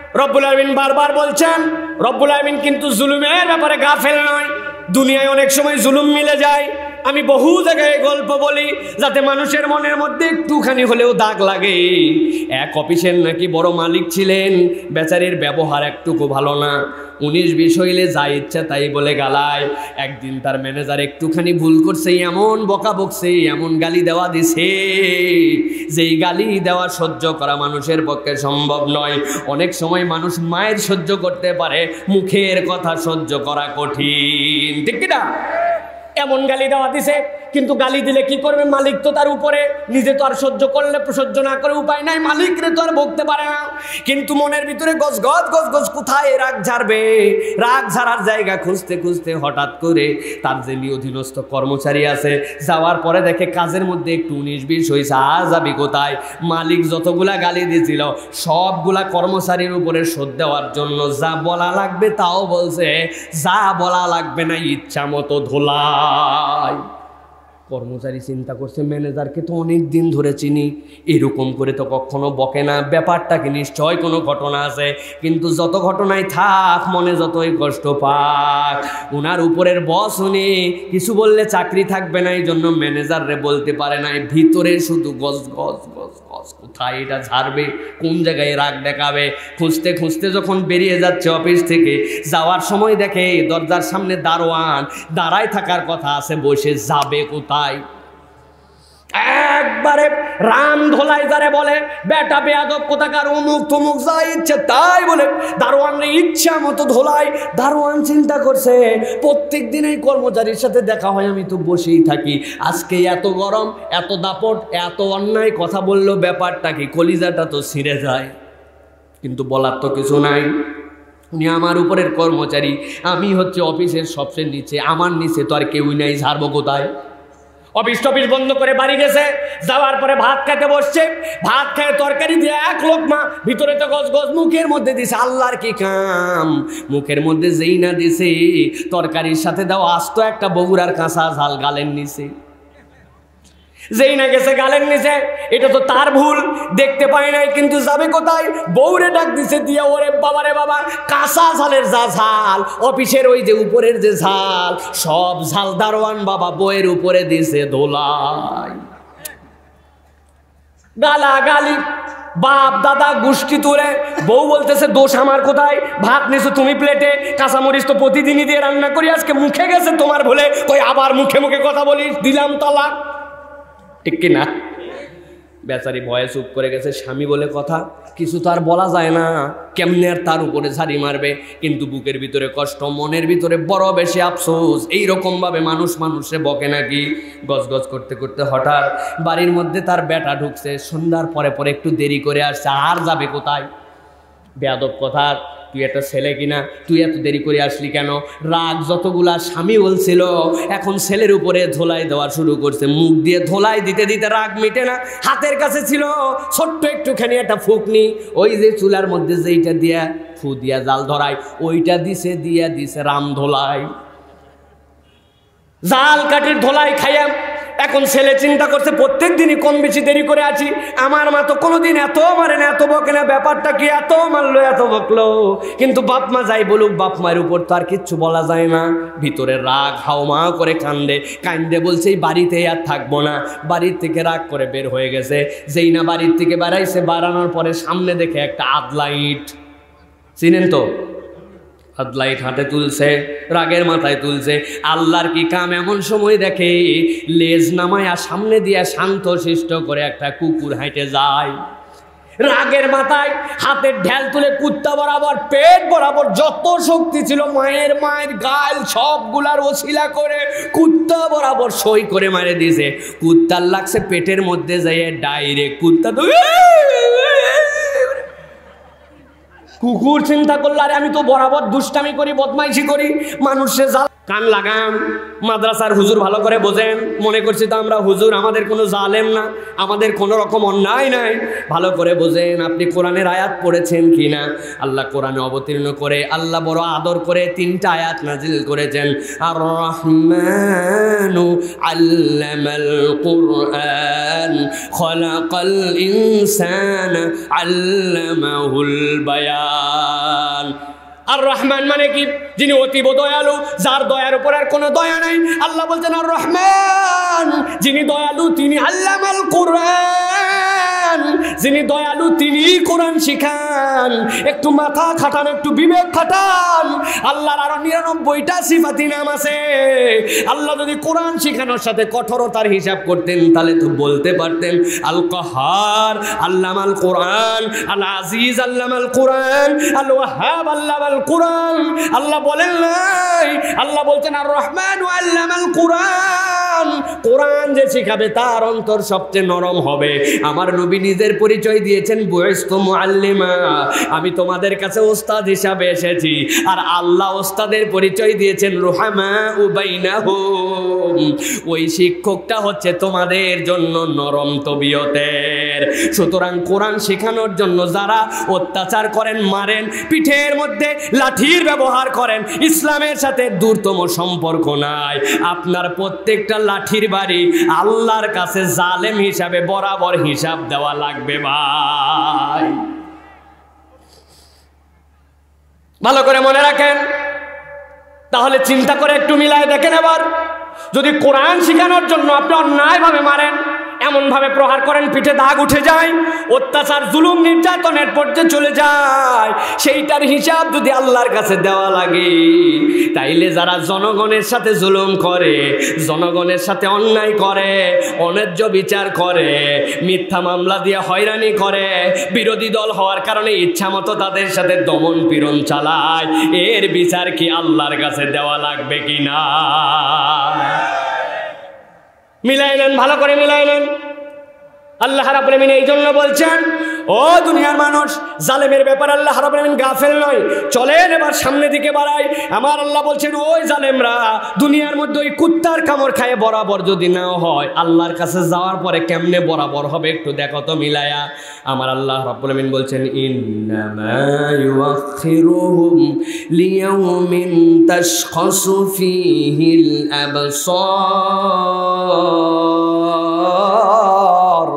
রব্বুল আলামিন বারবার বলছেন, রব্বুল আলামিন কিন্তু জুলুমের ব্যাপারে গাফেল নয়। দুনিয়ায় অনেক সময় জুলুম মিলে যায়। আমি বহু জায়গায় গল্প বলি যাতে মানুষের মনের মধ্যে একটুখানি হলেও দাগ লাগে। এক অফিসের নাকি বড় মালিক ছিলেন, বেচারির ব্যবহার একটুকু ভালো না। উনিশ বিশ হইলে যা ইচ্ছা তাই বলে গালায়। একদিন তার ম্যানেজার একটুখানি ভুল করছে, এমন বকা বকছে, এমন গালি দেওয়া দিছে, যেই গালি দেওয়া সহ্য করা মানুষের পক্ষে সম্ভব নয়। অনেক সময় মানুষ মায়ের সহ্য করতে পারে, মুখের কথা সহ্য করা কঠিন, ঠিক কিনা? এমন গালি দেওয়া দিছে, কিন্তু গালি দিলে কি করবে? মালিক তো তার উপরে, নিজে তো আর সহ্য করলে সহ্য না করে উপায় নাই, মালিকরে তো আর বকতে পারে না। কিন্তু মনের ভিতরে গজ গজ গজ গজ, কোথায় রাগ ঝাড়বে? রাগ ঝাড়ার জায়গা খুঁজতে খুঁজতে হঠাৎ করে তার যে অধীনস্থ কর্মচারী আছে, যাওয়ার পরে দেখে কাজের মধ্যে একটু উনিশ বিশ হয়েছে। আজ যাবি কোথায়? মালিক যতগুলা গালি দিয়েছিল সবগুলা কর্মচারীর উপরে শোধ দেওয়ার জন্য যা বলা লাগবে তাও বলছে, যা বলা লাগবে না ইচ্ছা মতো ধোলাই। কর্মচারী চিন্তা করছে, ম্যানেজারকে তো অনেক দিন ধরে চিনি, এরকম করে তো কখনো বকে না, ব্যাপারটা কি নিশ্চয় কোনো ঘটনা আছে। কিন্তু যত ঘটনাই থাক, মনে যতই কষ্ট পাক, ওনার উপরের বস উনি, কিছু বললে চাকরি থাকবে না, এই জন্য ম্যানেজাররে বলতে পারে না। ভিতরে শুধু গজ গজ গজ গজ, কোথায় এটা ঝাড়বে, কোন জায়গায় রাগ দেখাবে। খুঁজতে খুঁজতে যখন বেরিয়ে যাচ্ছে অফিস থেকে, যাওয়ার সময় দেখে দরজার সামনে দারোয়ান দাঁড়ায় থাকার কথা আছে, বসে যাবে কোথায়? একবারে রাম ধোলাই যারে বলে, বেটা বেয়াদব কোথাকার, অমুক তমুক, যা ইচ্ছে তাই বলে দারোয়ান ইচ্ছা মতো ধোলাই। দারোয়ান চিন্তা করছে, প্রত্যেক দিন এই কর্মচারীর সাথে দেখা হয়, আমি তো বসেই থাকি, আজকে এত গরম, এত দাপট, এত অন্যায় কথা বললো, ব্যাপারটা কি? কলিজাটা তো ছিঁড়ে যায়, কিন্তু বলার তো কিছু নাই। উনি আমার উপরের কর্মচারী, আমি হচ্ছে অফিসের সবচেয়ে নিচে, আমার নিচে তো আর কেউই নাই, ঝাড়বো কোথায়? অফিস টফিস বন্ধ করে বাড়ি গেছে, যাওয়ার পরে ভাত খেতে বসছে, ভাত খেয়ে তরকারি দিয়ে এক লোকমা, ভিতরে তো গজ গজ, মুখের মধ্যে দিছে। আল্লাহর কি কাম, মুখের মধ্যে যেই না দিছে, তরকারির সাথে দাও আস্ত একটা বগুড়ার কাঁচা ঝাল গালের নিচে, যেই না গেছে গালের নিচে। এটা তো তার ভুল, দেখতে পায় নাই, কিন্তু যাবে কোথায়? বউরে ডাক দিছে দিয়া, ওরে বাবা রে বাবা, কাঁচা ঝালের যা ঝাল, অফিসের ওই যে উপরের যে ঝাল, সব ঝাল দারোয়ান বাবা বইয়ের উপরে দিছে ধোলাই। গালা গালি, বাপ দাদা গোষ্ঠী তুলে। বউ বলতেছে, দোষ আমার কোথায়? ভাত নিছো তুমি প্লেটে, কাঁচামরিচ তো প্রতিদিনই দিয়ে রান্না করি, আজকে মুখে গেছে তোমার ভুলে, কই আবার মুখে মুখে কথা বলিস, দিলাম তালাক, ঠিক কিনা? বেচারি ভয়ে চুপ করে গেছে। স্বামী বলে কথা, কিছু তো আর বলা যায় না, কেমনে আর তার উপরে ঝাড়ি মারবে? কিন্তু বুকের ভিতরে কষ্ট, মনের ভিতরে বড় বেশি আফসোস। এইরকম ভাবে মানুষ মানুষে বকে নাকি? গজ গজ করতে করতে হঠাৎ বাড়ির মধ্যে তার বেটা ঢুকছে, সন্ধ্যার পরে পরে একটু দেরি করে আসছে। আর যাবে কোথায়? বেয়াদব কথা, তুই একটা ছেলে কিনা, তুই এত দেরি করে আসলি কেন? রাগ যতগুলা স্বামী বলছিল, এখন ছেলের উপরে ধোলাই দেওয়া শুরু করছে। মুখ দিয়ে ধোলাই দিতে দিতে রাগ মিটে না। হাতের কাছে ছিল ছোট্ট একটুখানি একটা ফুকনি, ওই যে চুলার মধ্যে যেইটা দিয়া ফু দিয়া জাল ধরায়, ওইটা দিছে, দিয়া দিছে রাম ধোলাই, জাল কাঠির ধোলাই খাইয়া। এখন ছেলে চিন্তা করছে, প্রত্যেক দিনই কম বেশি দেরি করে আছি, আমার মা তো কোনোদিন এত মারে না, এত বকে না, ব্যাপারটা কি? এত মারলো, এত বকলো, কিন্তু বাপ মা যাই বলুক, বাপ মায়ের উপর তো আর কিচ্ছু বলা যায় না। ভিতরে রাগ হাওমা করে কান্দে, কান্দে বলছে এই বাড়িতে আর থাকবো না। বাড়ির থেকে রাগ করে বের হয়ে গেছে। যেই না বাড়ির থেকে বেড়াইছে, বাড়ানোর পরে সামনে দেখে একটা আদলা ইট, চিনেন তো? লাইট হাতে তুলছে, রাগের মাথায় তুলছে। আল্লাহর কি কাম, এমন সময় দেখে লেজ নামায়া সামনে দিয়া শান্ত শিষ্ট করে একটা কুকুর হাঁটে যায়। রাগের মাথায় হাতের ঢেল তুলে কুত্তা বরাবর, পেট বরাবর যত শক্তি ছিল মায়ের মায়ের গাল সবগুলার ওসিলা করে কুত্তা বরাবর সই করে মারে দিয়েছে। কুত্তার লাগছে পেটের মধ্যে যাইয়ে ডাইরেক্ট, কুত্তা তো কুকুর চিন্তা করলো, আরে আমি তো বরাবর দুষ্টামি করি, বদমাইশি করি, মানুষের জাল কান লাগান, মাদ্রাসার হুজুর ভালো করে বোঝেন। মনে করছি তো আমরা হুজুর, আমাদের কোনো জালেম না, আমাদের কোনো রকম অন্যায় নাই। ভালো করে বোঝেন আপনি কোরআনের আয়াত পড়েছেন কিনা। আল্লাহ কোরআনে অবতীর্ণ করে আল্লাহ বড় আদর করে তিনটা আয়াত নাজিল করেছেন। আর রহমানু আল্লামাল কুরআন খলাকাল ইনসানা আল্লামাহুল বায়ান। আর রহমান মানে কি? যিনি অতীব দয়ালু, যার দয়ার উপর আর কোনো দয়া নাই। আল্লাহ বলছেন আর রহমান, যিনি দয়ালু তিনি আল্লামাল কুরআন, যিনি দয়ালু তিনি কোরআন শিখান। একটু মাথা খাটান, একটু বিবেক খাটান। আল্লাহর আরো নিরানব্বইটা সিফাতি নাম আছে। আল্লাহ যদি কোরআন শিখানোর সাথে কঠোরতার হিসাব করতেন তাহলে তো বলতে পারতেন আল কাহার আল্লামাল কোরআন, আল আজিজ আল্লামাল কোরআন, আল ওয়াহাব আল্লামাল কোরআন। আল্লাহ বলেন নাই, আল্লাহ বলছেন আর রহমান আল্লামাল কোরআন। কোরআন যে শিখাবে তার অন্তর সবচেয়ে নরম হবে। আমার নবী নিজের পরিচয় দিয়েছেন বুইস্তু মুআল্লিমা, আমি তোমাদের কাছে ওস্তাদ হিসাবে এসেছি। আর আল্লাহ ওস্তাদের পরিচয় দিয়েছেন রুহামা বাইনাহুম, ওই শিক্ষকটা হচ্ছে তোমাদের জন্য নরম তবিয়তের। সুতরাং কোরআন শেখানোর জন্য যারা অত্যাচার করেন, মারেন, পিঠের মধ্যে লাঠির ব্যবহার করেন, ইসলামের সাথে দূরতম সম্পর্ক নাই। আপনার প্রত্যেকটা লাঠির বাড়ি আল্লাহর কাছে জালেম হিসাবে বরাবর হিসাব দেওয়া লাগবে ভাই। ভালো করে মনে রাখেন। তাহলে চিন্তা করে একটু মিলায় দেখেন। এবার যদি কোরআন শেখানোর জন্য আপনি অন্যায়ভাবে মারেন, এমনভাবে প্রহার করেন পিঠে দাগ উঠে যায়, অত্যাচার জুলুম নির্যাতনের পর্যায়ে চলে যায়, সেইটার হিসাব যদি আল্লাহর কাছে দেওয়া লাগে, তাইলে যারা জনগণের সাথে জুলুম করে, জনগণের সাথে অন্যায় করে, অন্যায্য বিচার করে, মিথ্যা মামলা দিয়ে হয়রানি করে, বিরোধী দল হওয়ার কারণে ইচ্ছা মতো তাদের সাথে দমন পীড়ন চালায়, এর বিচার কি আল্লাহর কাছে দেওয়া লাগবে কিনা? মিলাই নেন, ভালো করে মিলাই নেন। আল্লাহ রাব্বুল আলামিন এই জন্য বলছেন, ও দুনিয়ার মানুষ, জালেমের ব্যাপার আল্লাহ রাব্বুল আলামিন গাফেল নয়। চলেন এবার সামনের দিকে বাড়াই। আমার আল্লাহ বলছেন, ওই জালেমরা দুনিয়ার মধ্যে ওই কুত্তার কামড় খায় বরাবর যদি নাও হয়, আল্লাহর কাছে যাওয়ার পরে কেমনে বরাবর হবে একটু দেখো তো মিলায়া। আমার আল্লাহ রাব্বুল আলামিন বলছেন, ইন্নামা ইউআখিরুহুম লিয়াউমিন তাশখাসু ফীহিল আবসার।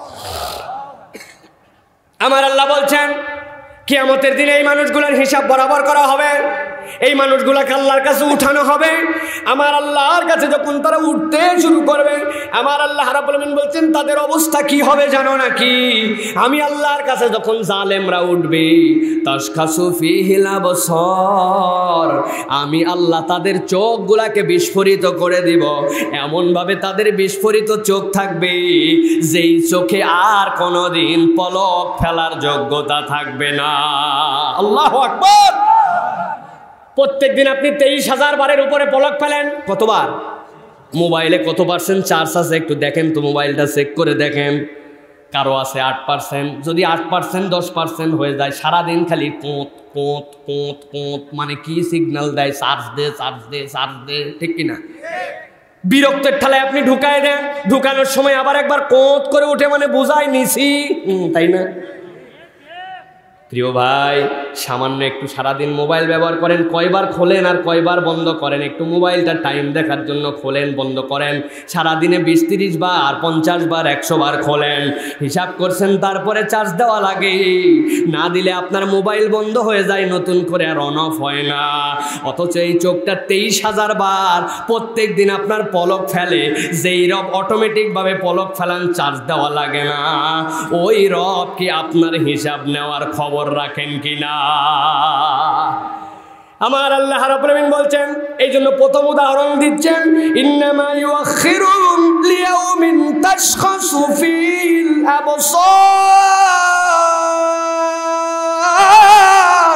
আমার আল্লাহ বলছেন, কিয়ামতের দিনে এই মানুষগুলোর হিসাব বরাবর করা হবে। এই মানুষগুলাকে আল্লাহর কাছে উঠানো হবে। আমার আল্লাহর কাছে যখন তারা উঠতে শুরু করবে, আমার আল্লাহ রাব্বুল আলামিন বলছেন তাদের অবস্থা কি হবে জানো নাকি? আমি আল্লাহর কাছে যখন জালেমরা উঠবে, তাশখাসু ফীহিল আবসার, আমি আল্লাহ তাদের চোখগুলাকে বিস্ফোরিত করে দিব। এমনভাবে তাদের বিস্ফোরিত চোখ থাকবে যেই চোখে আর কোনোদিন পলক ফেলার যোগ্যতা থাকবে না। আল্লাহু আকবার। প্রত্যেক দিন আপনি তেইশ হাজার বারের উপরে পলক ফেলেন। কতবার? মোবাইলে কত পার্সেন্ট চার্জ আছে একটু দেখেন তো, মোবাইলটা চেক করে দেখেন। কারো আছে আট পার্সেন্ট। যদি আট পার্সেন্ট দশ পার্সেন্ট হয়ে যায়, সারাদিন খালি কোঁত কোঁত কোঁত কোঁত, মানে কি সিগন্যাল দেয়, চার্জ দে চার্জ দে চার্জ দে, ঠিক কিনা? বিরক্তের ঠালায় আপনি ঢুকায় দেন, ঢুকানোর সময় আবার একবার কোঁত করে উঠে, মানে বুঝাই নিছি, তাই না? প্রিয় ভাই, সামান্য একটু সারাদিন মোবাইল ব্যবহার করেন, কয়বার খোলেন আর কয়বার বন্ধ করেন? একটু মোবাইলটা টাইম দেখার জন্য খোলেন, বন্ধ করেন। সারাদিনে বিশ তিরিশ বার, পঞ্চাশ বার, একশো বার খোলেন, হিসাব করছেন, তারপরে চার্জ দেওয়া লাগে। না দিলে আপনার মোবাইল বন্ধ হয়ে যায়, নতুন করে আর অন অফ হয় না। অথচ এই চোখটা তেইশ হাজার বার প্রত্যেক দিন আপনার পলক ফেলে। যেই রব অটোমেটিকভাবে পলক ফেলান, চার্জ দেওয়া লাগে না, ওই রব কি আপনার হিসাব নেওয়ার খবর রাখেন কিনা? আমার আল্লাহ রাব্বুল আলামিন বলছেন, এই জন্য প্রথম উদাহরণ দিচ্ছেন, ইন্নামা ইউআখিরুহুম লিয়াউমিন তাশখাসু ফীহিল আবসার।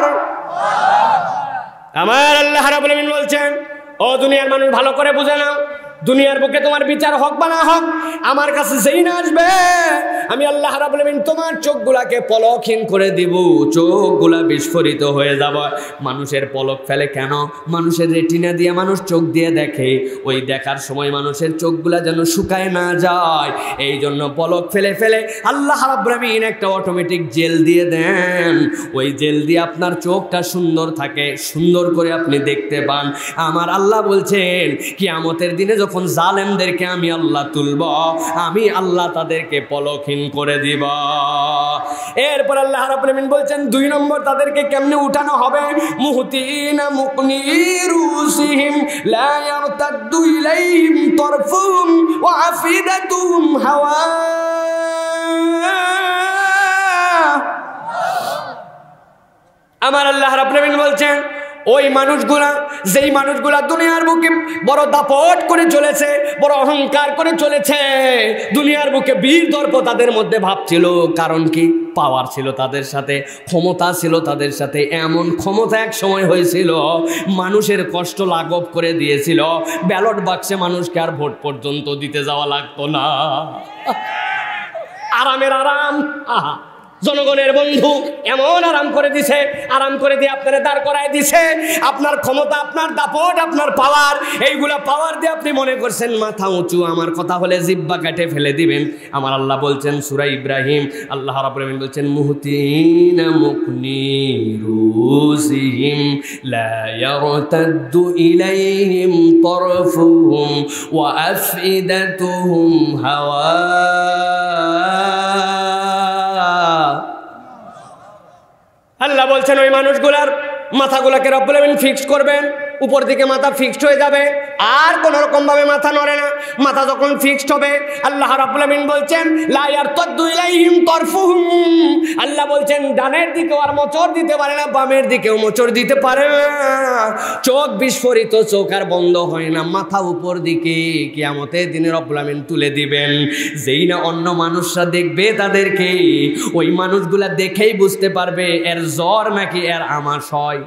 আমার আল্লাহ রাব্বুল আলামিন বলছেন, ও দুনিয়ার মানুষ ভালো করে বুঝে নাও, দুনিয়ার বুকে তোমার বিচার হোক বা না হোক, আমার কাছে যেই না আসবে, আমি আল্লাহ রাব্বুল আলামিন তোমার চোখগুলাকে পলকহীন করে দিব, চোখগুলা বিস্ফোরিত হয়ে যাবে। মানুষের পলক ফেলে কেন? মানুষের রেটিনা দিয়ে মানুষ চোখ দিয়ে দেখে, ওই দেখার সময় মানুষের চোখগুলা যেন শুকায় না যায়, এই জন্য পলক ফেলে ফেলে আল্লাহ রাব্বুল আলামিন একটা অটোমেটিক জেল দিয়ে দেন। ওই জেল দিয়ে আপনার চোখটা সুন্দর থাকে, সুন্দর করে আপনি দেখতে পান। আমার আল্লাহ বলছেন কিয়ামতের দিনে যখন জালেমদেরকে আমি আল্লাহ তুলব, আমি আল্লাহ তাদেরকে পলকহীন করে দিব। এরপর আল্লাহ রাব্বুল আলামিন বলছেন দুই নম্বর তাদেরকে কেমনে উঠানো হবে। মুহতিনা মুকনিরুসিহিম লা ইয়ারতাদু ইলাইহিম তারফুহুম ওয়া আফিদাতুহুম হাওয়া। আমার আল্লাহ রাব্বুল আলামিন বলছেন ওই মানুষগুলা, যেই মানুষগুলা দুনিয়ার বুকে বড় দাপট করে চলেছে, বড় অহংকার করে চলেছে, দুনিয়ার বুকে বীর দর্প তাদের মধ্যে ভাবছিল। কারণ কি? পাওয়ার ছিল তাদের সাথে, ক্ষমতা ছিল তাদের সাথে। এমন ক্ষমতা এক সময় হয়েছিল মানুষের কষ্ট লাঘব করে দিয়েছিল। ব্যালট বাক্সে মানুষকে আর ভোট পর্যন্ত দিতে যাওয়া লাগতো না। আরামের আরাম, আহা, জনগণের বন্ধু এমন আরাম করে দিছে, আরাম করে দিয়ে আপনারা দাঁড় করায় দিছে। আপনার ক্ষমতা, আপনার দাপট, আপনার পাওয়ার, এইগুলা পাওয়ার দিয়ে আপনি মনে করছেন মাথা উঁচু, আমার কথা হলে জিব্বা কেটে ফেলে দিবেন। আমার আল্লাহ বলছেন সূরা ইব্রাহিম, আল্লাহ রাব্বুল আলামিন বলছেন মুহতিনা মুকনিরুসিহিম লা ইয়ারতাদু ইলাইহিম তারফুহুম ওয়া আফইদাতুহুম হাওয়া। আল্লাহ বলছেন ওই মানুষগুলার মাথাগুলাকে রব্বুল আলামিন ফিক্স করবেন, উপর দিকে মাথা ফিক্সড হয়ে যাবে, আর কোনো রকম ভাবে মাথা নড়ে না। মাথা যখন ফিক্সড হবে, আল্লাহ রাব্বুল আলামিন বলছেন লা ইয়ারতাদু ইলাইহিম তারফুহুম, আল্লাহ বলছেন ডানের দিকেও আর মোচড় দিতে পারে না, বামের দিকেও মোচড় দিতে পারে না। চোখ বিস্ফোরিত, চোখ আর বন্ধ হয় না, মাথা উপর দিকে। কিয়ামতের দিনে রব্বুল আলামিন তুলে দিবেন। যেই না অন্য মানুষরা দেখবে তাদেরকে, ওই মানুষগুলা দেখেই বুঝতে পারবে এর জ্বর নাকি এর আমাশয়।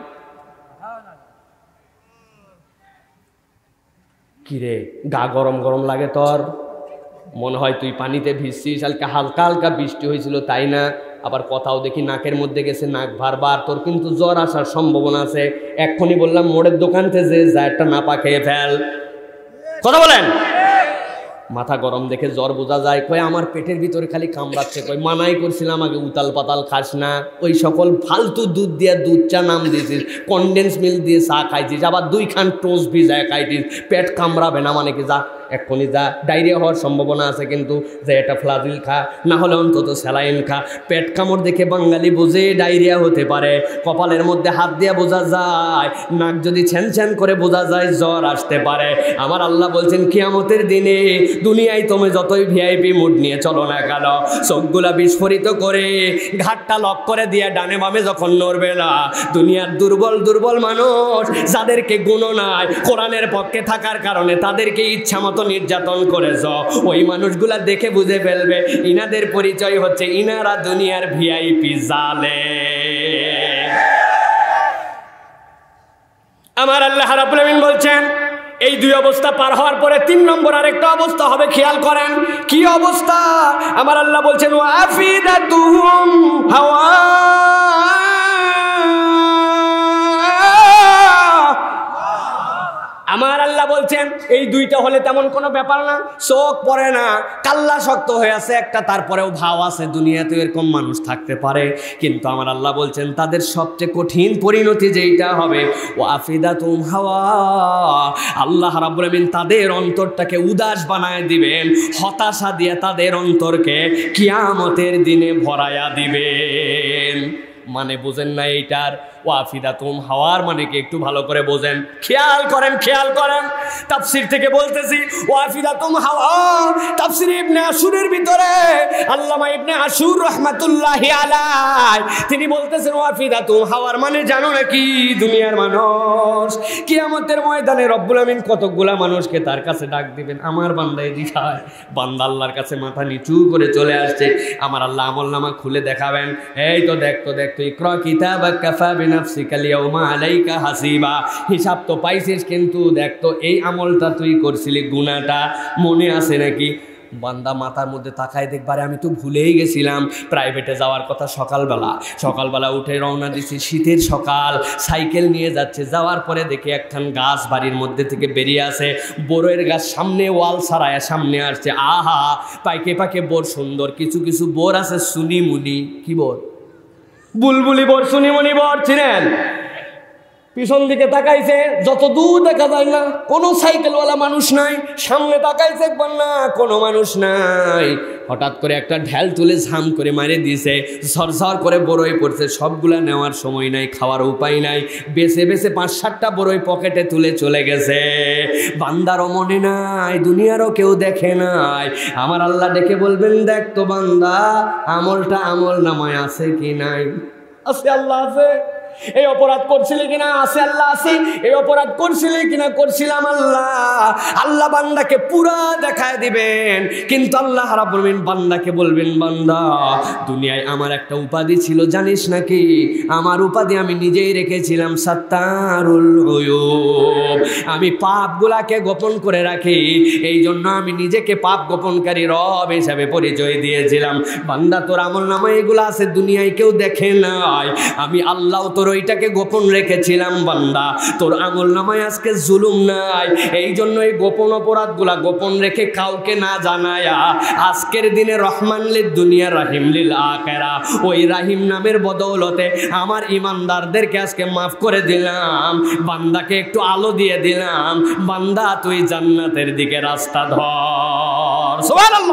কিরে গা গরম গরম লাগে তোর? মনে হয় তুই পানিতে ভিজছিস, হালকা হালকা হালকা বৃষ্টি হয়েছিল তাই না? আবার কথাও দেখি নাকের মধ্যে গেছে, নাক ভারবার, তোর কিন্তু জ্বর আসার সম্ভাবনা আছে। এক্ষুনি বললাম মোড়ের দোকান থেকে যা একটা নাপা খেয়ে ফেল। কথা বলেন। মাথা গরম দেখে জ্বর বোঝা যায়। কয় আমার পেটের ভিতরে খালি কামড়াচ্ছে। কয় মানাই করছিলাম আগে উতাল পাতাল খাস না, ওই সকল ফালতু দুধ দিয়ে দুধ চা নাম দিয়েছিস, কনডেন্স মিল্ক দিয়ে চা খাইছিস, আবার দুই খান টোস্ট ভিজায় খাইছিস, পেট কামড়াবে না মানে কি? যা এক্ষুনি যা, ডায়রিয়া হওয়ার সম্ভাবনা আছে কিন্তু, যে এটা ফ্লাজিল খা, না হলে অন্তত স্যালাইন খা। পেট কামড় দেখে বাঙালি বোঝে ডায়রিয়া হতে পারে, কপালের মধ্যে হাত দিয়ে বোঝা যায়, নাক যদি ছ্যান ছ্যান করে বোঝা যায় জ্বর আসতে পারে। আমার আল্লাহ বলছেন কিয়ামতের দিনে দুনিয়ায় তুমি যতই ভিআইপি মুড নিয়ে চলো না কেন, চোখগুলা বিস্ফোরিত করে ঘাটটা লক করে দিয়ে ডানে বামে যখন নড়বে না, দুনিয়ার দুর্বল দুর্বল মানুষ যাদেরকে গুণ নাই, কোরআনের পক্ষে থাকার কারণে তাদেরকে ইচ্ছা মতো নির্যাতন করেছ, ওই মানুষগুলা দেখে বুঝে ফেলবে ইনাদের পরিচয় হচ্ছে ইনারা দুনিয়ার ভিআইপি জালেম। আমার আল্লাহ রাব্বুল আলামিন বলছেন এই দুই অবস্থা পার হওয়ার পরে তিন নম্বর আরেকটা অবস্থা হবে, খেয়াল করেন কি অবস্থা। আমার আল্লাহ বলছেন ওয়া আফিদাতুহুম হাওয়া। আমার আল্লাহ বলছেন এই দুইটা হলে তেমন কোনো ব্যাপার না, চোখ পড়ে না, কাল্লা শক্ত হয়ে আছে একটা, তারপরেও ভাব আছে। দুনিয়াতে এরকম মানুষ থাকতে পারে, কিন্তু আমার আল্লাহ বলছেন তাদের সবচেয়ে কঠিন পরিণতি যেইটা হবে ও আফিদাতুম হাওয়া। আল্লাহ রাব্বুল আলামিন তাদের অন্তরটাকে উদাস বানায় দিবেন, হতাশা দিয়ে তাদের অন্তরকে কিয়ামতের দিনে ভরায়া দিবেন। মানে বুঝেন না এইটার ওয়াফিদাতুম হাওয়ার মানে কি? একটু ভালো করে বোঝেন, খেয়াল করেন খেয়াল করেন। তাফসীর থেকে বলতেছি ওয়াফিদাতুম হাওয়া, তাফসীর ইবনে আশুরের ভিতরে আল্লামা ইবনে আশুর রাহমাতুল্লাহি আলাইহি তিনি বলতেছেন ওয়াফিদাতুম হাওয়ার মানে জানো নাকি দুনিয়ার মানুষ কিয়ামতের ময়দানে রব্বুল আমিন কতগুলা মানুষকে তার কাছে ডাক দিবেন। আমার বান্দা এদিকায়, বান্দা আল্লাহর কাছে মাথা নিচু করে চলে আসছে। আমার আল্লাহ আমলনামা খুলে দেখাবেন, এই তো দেখ তো দেখ তো ইকরা কিতাবাক কাফা বিনাফসিকাল ইয়াউমা আলাইকা হাসিবা। হিসাব তো পাইছিস, কিন্তু দেখ তো এই আমলটা তুই করছিলি, গুনাহটা মনে আছে নাকি? বান্দা মাথার মধ্যে তাকায় দেখবারে আমি তো ভুলেই গেছিলাম প্রাইভেটে যাওয়ার কথা। সকালবেলা সকালবেলা উঠে রওনা দিছি, শীতের সকাল, সাইকেল নিয়ে যাচ্ছে। যাওয়ার পরে দেখি একখান গাছ বাড়ির মধ্যে থেকে বেরিয়ে আসে, বড়ের গাছ সামনে ওয়াল ছাড়ায় সামনে আসছে। আহা, পাইকে পাকে বোর সুন্দর, কিছু কিছু বোর আছে সুনিমুনি। কি বোর? বুলবুলি বোর, সুনিমুনি বোর চিনেন? পিছন দিকে তাকাইছে, যত দূর দেখা যায় না কোনো সাইকেলওয়ালা মানুষ নাই। সামনে তাকাইছে একবার, না কোনো মানুষ নাই। হঠাৎ করে একটা ঢেল তুলে ঝাম করে মারে দিয়েছে, ঝরঝর করে বড়ই পড়ছে। সবগুলা নেওয়ার সময় নাই, খাওয়ার উপায় নাই, বেছে বেছে পাঁচ সাতটা বড়ই পকেটে তুলে চলে গেছে। বান্দারও মনে নাই, দুনিয়ারও কেউ দেখে নাই। আমার আল্লাহ ডেকে বলবেন, দেখ তো বান্দা আমলটা আমল নামায় আছে কি নাই? আছে, আল্লাহ আছে। এই অপরাধ করছিলে কিনা? আছে, আল্লাহ আছে। এই অপরাধ করছিলে কিনা? করছিলাম, আল্লাহ। আল্লাহ বান্দাকে পুরা দেখায় দিবেন, কিন্তু আল্লাহ রাব্বুল আলামিন বান্দাকে বলবেন, বান্দা দুনিয়ায় আমার একটা উপাধি ছিল জানিস নাকি? আমার উপাধি আমি নিজেই রেখেছিলাম, সাত্তারুল উয়ুব। আমি পাপগুলাকে গোপন করে রাখি, এই জন্য আমি নিজেকে পাপ গোপনকারী রব হিসাবে পরিচয় দিয়েছিলাম। বান্দা তোর আমল নামায় এগুলো আছে, দুনিয়ায় কেউ দেখে নাই, আমি আল্লাহ তোর ওইটাকে গোপন রেখেছিলাম। বান্দা তোর আমল নামায় আজকে জুলুম নাই, এই জন্য এই গোপন অপরাধগুলা গোপন রেখে কাউকে না জানায়া আজকের দিনে রহমান লিদ দুনিয়া রাহিম লিল আখিরা, ওই রাহিম নামের বদৌলতে আমার ইমানদারদেরকে আজকে মাফ করে দিলাম। বান্দাকে একটু আলো দিয়ে দিলাম, বান্দা তুই জান্নাতের দিকে রাস্তা ধর। সুবহানাল্লাহ।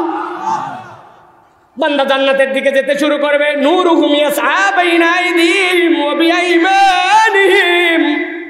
বান্দা জান্নাতের দিকে যেতে শুরু করবে। নূরুহুম ইয়াসআ বাইনা আইদিহিম ওয়া বিআইমানিহিম।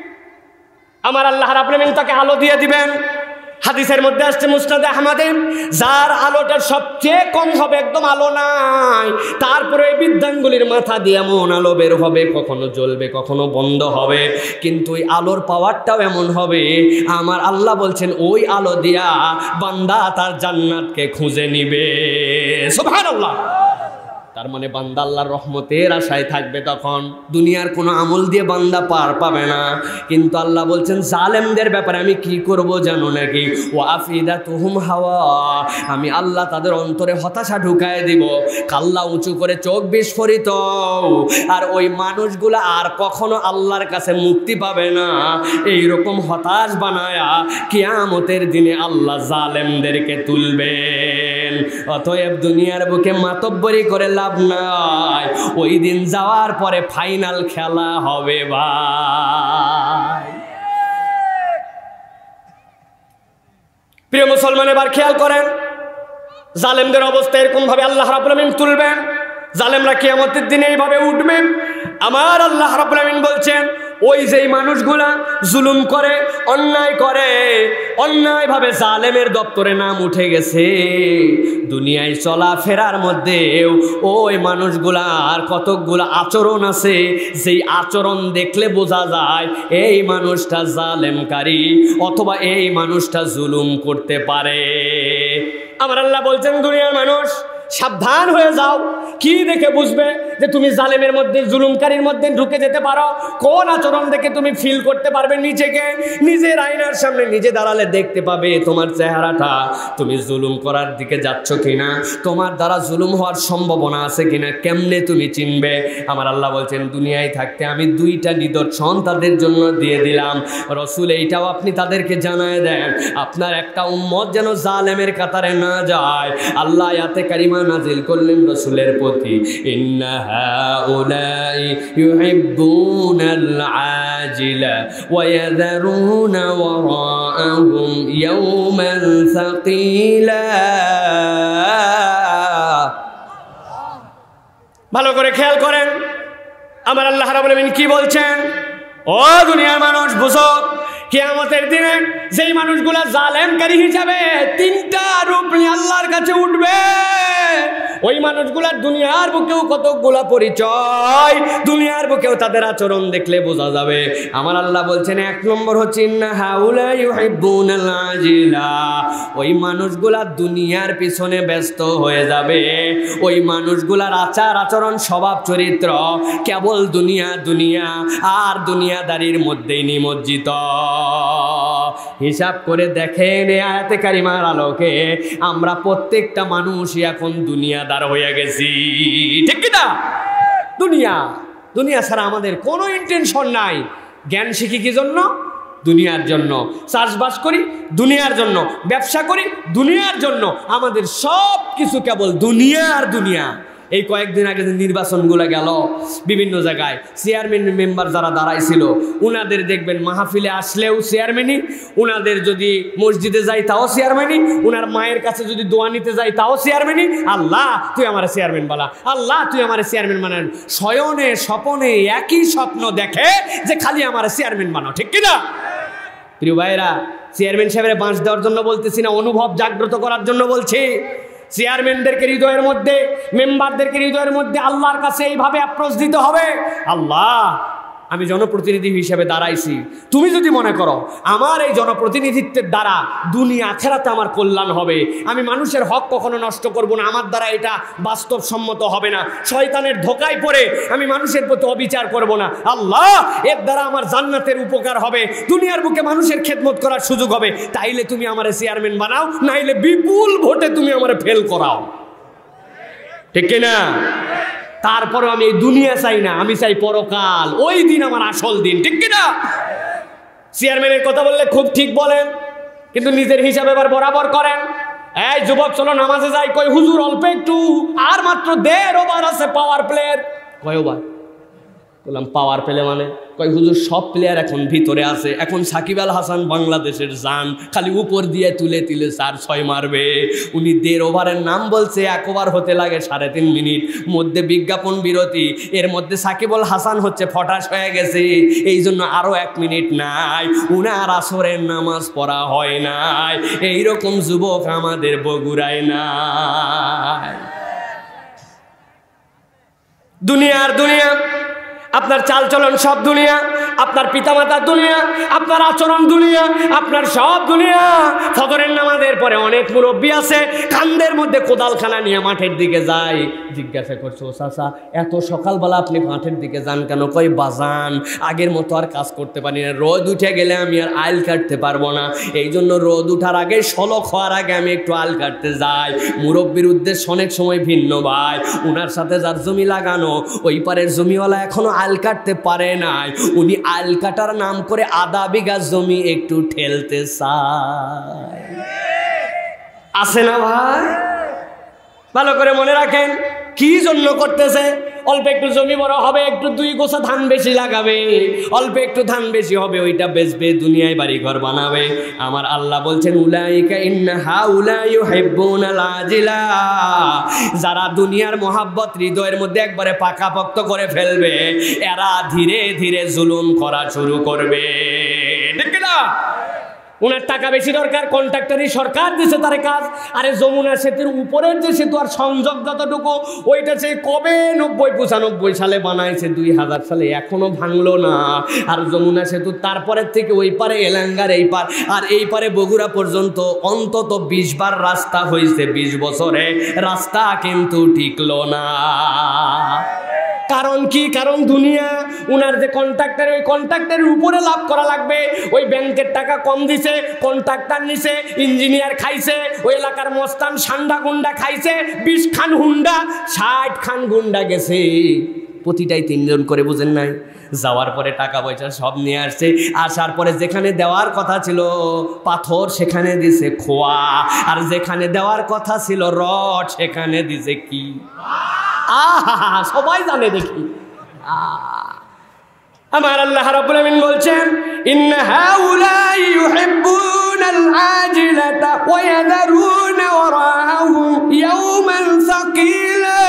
আমার আল্লাহ রাব্বুল আলামিন তাকে আলো দিয়ে দিবেন। হাদিসের মধ্যে আসছে মুসনাদ আহমদে, যার আলোটা সবচেয়ে কম হবে, একদম আলো নাই, তারপরে এই বিদ্যাঙ্গুলির মাথা দিয়ে এমন আলো বের হবে, কখনো জ্বলবে কখনো বন্ধ হবে, কিন্তু ওই আলোর পাওয়ারটাও এমন হবে, আমার আল্লাহ বলছেন ওই আলো দিয়া বান্দা তার জান্নাতকে খুঁজে নিবে। সুবহানাল্লাহ। তার মানে বান্দা আল্লাহর রহমতের আশায় থাকবে, তখন দুনিয়ার কোনো আমল দিয়ে বান্দা পার পাবে না। কিন্তু আল্লাহ বলছেন জালেমদের ব্যাপারে আমি কি করব জানো নাকি? ওয়া আফিদাতুহুম হাওয়া, আমি আল্লাহ তাদের অন্তরে হতাশা ঢুকায় দিব, কাল্লা উঁচু করে চোখ বিস্ফোরিত, আর ওই মানুষগুলা আর কখনো আল্লাহর কাছে মুক্তি পাবে না। এইরকম হতাশ বানায়া কিয়ামতের দিনে আল্লাহ জালেমদেরকে তুলবেন। অতএব দুনিয়ার বুকে মাতব্বরি করে লাভ নাই, ওই দিন যাওয়ার পরে ফাইনাল খেলা হবে ভাই। প্রিয় মুসলমান, এবার খেয়াল করেন জালেমদের অবস্থা এরকম ভাবে আল্লাহ রাব্বুল আলামিন তুলবেন। জালেমরা কিয়ামতের দিনে এইভাবে উঠবে। আমার আল্লাহ রাব্বুল আলামিন বলছেন ওই যেই মানুষগুলা জুলুম করে, অন্যায় করে, অন্যায়ভাবে জালেমের দপ্তরে নাম উঠে গেছে, দুনিয়ায় চলাফেরার মধ্যে ওই মানুষগুলার কতকগুলা আচরণ আছে, যেই আচরণ দেখলে বোঝা যায় এই মানুষটা জালেমকারী অথবা এই মানুষটা জুলুম করতে পারে। আমার আল্লাহ বলছেন দুনিয়ার মানুষ সাবধান হয়ে যাও। কি দেখে বুঝবে যে তুমি জালেমের মধ্যে, জুলুমকারীর মধ্যে ঢুকে যেতে পারো? কোন আচরণ দেখে তুমি ফিল করতে পারবে নিজেকে? নিজের আয়নার সামনে নিজে দাঁড়ালে দেখতে পাবে তোমার চেহারাটা, তুমি জুলুম করার দিকে যাচ্ছ কিনা, তোমার দ্বারা জুলুম হওয়ার সম্ভাবনা আছে কিনা, কেমনে তুমি চিনবে? আমার আল্লাহ বলছেন দুনিয়ায় থাকতে আমি দুইটা নিদর্শন তাদের জন্য দিয়ে দিলাম, রসুল এইটাও আপনি তাদেরকে জানায় দেন, আপনার একটা উম্মত যেন জালেমের কাতারে না যায়। আল্লাহ আয়াতে কারিমা নাজিল করলেন রাসূলের প্রতি, ইন্না হাউলাই ইউহিব্বুনাল আজিলা ওয়া ইয়াযরুনা ওয়ারাআহুম ইয়াওমান সাকিলা। ভালো করে খেয়াল করেন আমার আল্লাহ রাব্বুল আলামিন কি বলছেন। ও দুনিয়ার মানুষ বুঝো, কিয়ামতের দিনে যেই মানুষগুলা জালেমকারী হিসাবে তিনটা রূপ নিয়ে আল্লাহর কাছে উঠবে, ওই মানুষগুলার দুনিয়ার বুকেও কতগুলা পরিচয়, দুনিয়ার বুকেও তাদের আচরণ দেখলে বোঝা যাবে। আমার আল্লাহ বলছেন এক নম্বর হচ্ছে ইন্না হাউলা ইউহিব্বুনাল আজিলা, ওই মানুষগুলা দুনিয়ার পিছনে ব্যস্ত হয়ে যাবে, ওই মানুষগুলার আচার আচরণ স্বভাব চরিত্র কেবল দুনিয়া দুনিয়া আর দুনিয়াদারির মধ্যেই নিমজ্জিত। হিসাব করে দেখেন এই আয়াতে কারিমার আলোকে আমরা প্রত্যেকটা মানুষই এখন দুনিয়াদার হয়ে গেছি, ঠিক কি না? দুনিয়া দুনিয়া ছাড়া আমাদের কোনো ইন্টেনশন নাই। জ্ঞান শিখি কি জন্য? দুনিয়ার জন্য। চাষবাস করি দুনিয়ার জন্য, ব্যবসা করি দুনিয়ার জন্য। আমাদের সব কিছু কেবল দুনিয়ার দুনিয়া। এই কয়েকদিন আগে যে নির্বাচনগুলো গেল বিভিন্ন জায়গায়, চেয়ারম্যান মেম্বার যারা দাঁড়াইছিল উনাদের দেখবেন মাহফিলে আসলেও চেয়ারম্যানই, উনাদের যদি মসজিদে যাই তাও চেয়ারম্যানই, উনার মায়ের কাছে যদি দোয়া নিতে যাই তাও চেয়ারম্যানই। আল্লাহ তুই আমার চেয়ারম্যান বালা, আল্লাহ তুই আমার চেয়ারম্যান বানান। শয়নে স্বপনে একই স্বপ্ন দেখে যে খালি আমার চেয়ারম্যান বানাও, ঠিক কিনা? প্রিয় ভাইরা, চেয়ারম্যান সাহেবের বাঁশ দেওয়ার জন্য বলতেছি না, অনুভব জাগ্রত করার জন্য বলছি। চেয়ারম্যানদেরকে হৃদয়ের মধ্যে, মেম্বারদেরকে হৃদয়ের মধ্যে আল্লাহর কাছে এইভাবে অ্যাপ্রোচ দিতে হবে, আল্লাহ আমি জনপ্রতিনিধি হিসেবে দাঁড়াইছি, তুমি যদি মনে করো আমার এই জনপ্রতিনিধিত্বের দ্বারা দুনিয়া আখেরাতে আমার কল্যাণ হবে, আমি মানুষের হক কখনো নষ্ট করব না, আমার দ্বারা এটা বাস্তবসম্মত হবে না, শয়তানের ধোকায় পড়ে আমি মানুষের প্রতি অবিচার করব না, আল্লাহ এর দ্বারা আমার জান্নাতের উপকার হবে, দুনিয়ার বুকে মানুষের খেদমত করার সুযোগ হবে, তাইলে তুমি আমার চেয়ারম্যান বানাও, নাইলে বিপুল ভোটে তুমি আমার ফেল করাও, ঠিক কিনা? তারপরেও আমি এই দুনিয়া চাই না, আমি চাই পরকাল, ওই দিন আমার আসল দিন, ঠিক কিনা? চেয়ারম্যানের কথা বললে খুব ঠিক বলেন, কিন্তু নিজের হিসাবে এবার বরাবর করেন। এই যুবক চলো নামাজে যাই, কই হুজুর অল্প একটু, আর মাত্র দেড় ওভার আছে পাওয়ার প্লেয়ার। কয় ওভার? বললাম পাওয়ার প্লে মানে? কয় হুজুর সব প্লেয়ার এখন ভিতরে আছে, এখন সাকিব আল হাসান বাংলাদেশের জান, খালি উপর দিয়ে তুলে তুলে চার ছয় মারবে। উনি দেড় ওভারের নাম বলছে, এক ওভার হতে লাগে সাড়ে তিন মিনিট, মধ্যে বিজ্ঞাপন বিরতি, এর মধ্যে সাকিব আল হাসান হচ্ছে ফটাস হয়ে গেছে, এই জন্য আরো এক মিনিট নাই, উনার আসরের নামাজ পড়া হয় নাই। এইরকম যুবক আমাদের বগুড়ায় নাই। দুনিয়ার দুনিয়া, আপনার চালচলন সব দুনিয়া, আপনার পিতামাতার দুনিয়া, আপনার আচরণ দুনিয়া, আপনার সব দুনিয়া। ফজরের নামাজের পরে অনেক মুরব্বী আছে কান্দের মধ্যে কোদালখানা নিয়ে মাঠের দিকে যায়, জিজ্ঞাসা করছে ও চাচা এত সকালবেলা আপনি মাঠের দিকে যান কেন? কই বাজান আগের মতো আর কাজ করতে পারি না, রোদ উঠে গেলে আমি আর আইল কাটতে পারবো না, এই জন্য রোদ উঠার আগে শলক হওয়ার আগে আমি একটু আইল কাটতে যাই। মুরব্বীর উদ্দেশ্য অনেক সময় ভিন্ন ভাই, উনার সাথে যার জমি লাগানো ওই পারের জমিওয়ালা এখনো আইল কাটতে পারে নাই, উনি আইল কাটার নাম করে আধা বিঘা জমি একটু ঠেলতে চায়, আছে না ভাই? ভালো করে মনে রাখেন কি জন্য করতেছে। অল্প একটু জমি বড় হবে, একটু দুই গোছা ধান বেশি লাগাবে, অল্প একটু ধান বেশি হবে, ওইটা বেচবে, দুনিয়ায় বাড়ি ঘর বানাবে। আমার আল্লাহ বলছেন উলাইকা ইন্নাহা ইউহিব্বুনাল আজিলা, যারা দুনিয়ার মোহাব্বত হৃদয়ের মধ্যে একবারে পাকাপোক্ত করে ফেলবে, এরা ধীরে ধীরে জুলুম করা শুরু করবে, ঠিক না? উনার টাকা বেশি দরকার, কন্ট্রাক্টরি সরকার দিছে তার কাজ। আরে যমুনা সেতুর উপরের যে সেতু আর সংযোগ যতটুকু, ওইটা সে কবে নব্বই পঁচানব্বই সালে বানাইছে, দুই হাজার সালে, এখনো ভাঙলো না। আর যমুনা সেতু তারপরের থেকে ওই পারে এলাঙ্গার এই পার, আর এই পারে বগুড়া পর্যন্ত অন্তত বিশ বার রাস্তা হয়েছে, বিশ বছরে রাস্তা কিন্তু টিকলো না। কারণ কি? কারণ দুনিয়া। উনার যে কন্ট্রাক্টর, ওই কন্ট্রাক্টরের উপরে লাভ করা লাগবে, ওই ব্যাংকের টাকা কম দিছে, কন্ট্রাক্টর নিছে, ইঞ্জিনিয়ার খাইছে, ওই এলাকার মস্তান সান্ডা গুন্ডা খাইছে, বিশ খান হুন্ডা, ষাট খান গুন্ডা গেছে, প্রতিটাই তিনজন করে, বুঝেন নাই? যাওয়ার পরে টাকা পয়সা সব নিয়ে আসছে, আসার পরে যেখানে দেওয়ার কথা ছিল পাথর সেখানে দিছে খোয়া, আর যেখানে দেওয়ার কথা ছিল রড সেখানে দিছে কি? আহা, সবাই জানে দেখি। আমার আল্লাহ রাব্বুল আমিন বলছেন ইন্না হাউলাই ইউহিব্বুনাল আজিলাতা ওয়া ইয়াদরুনা ওয়ারাহুম ইয়াওমান সাকিলা।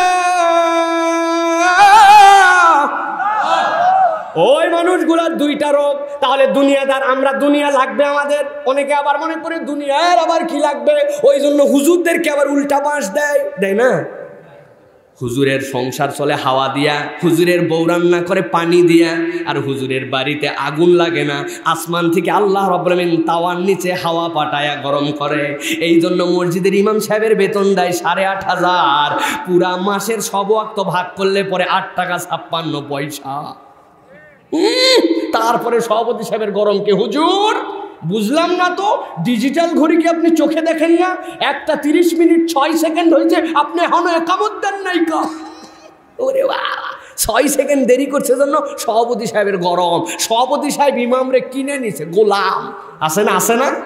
ওই মানুষগুলার দুইটা রোগ। তাহলে দুনিয়াদার আমরা, দুনিয়া লাগবে আমাদের। অনেকে আবার মনে করে দুনিয়ার আবার কি লাগবে, ওই জন্য হুজুরদেরকে আবার উল্টা বাঁশ দেয়, দেয় না? হুজুরের সংসার চলে হাওয়া দিয়া, হুজুরের বউ রান্না করে পানি দিয়া, আর হুজুরের বাড়িতে আগুন লাগে না, আসমান থেকে আল্লাহ রাব্বুল আমিন তাওয়ার নিচে হাওয়া পাঠায়া গরম করে। এই জন্য মসজিদের ইমাম সাহেবের বেতন দেয় সাড়ে আট হাজার, পুরা মাসের সব ওয়াক্ত ভাগ করলে পরে আট টাকা ছাপ্পান্ন পয়সা। তারপরে সভাপতি সাহেবের গরম কে হুজুর বুঝলাম না তো, ডিজিটাল ঘড়ি কি আপনি চোখে দেখেন না? একটা তিরিশ মিনিট ছয় সেকেন্ড হয়েছে, আপনি এখনো একামত দেন নাই কা? ওরে বাবা, ছয় সেকেন্ড দেরি করছে জন্য সভাপতি সাহেবের গরম। সভাপতি সাহেব ইমামরে কিনে নিছে, গোলাম। আছে না? আছে না?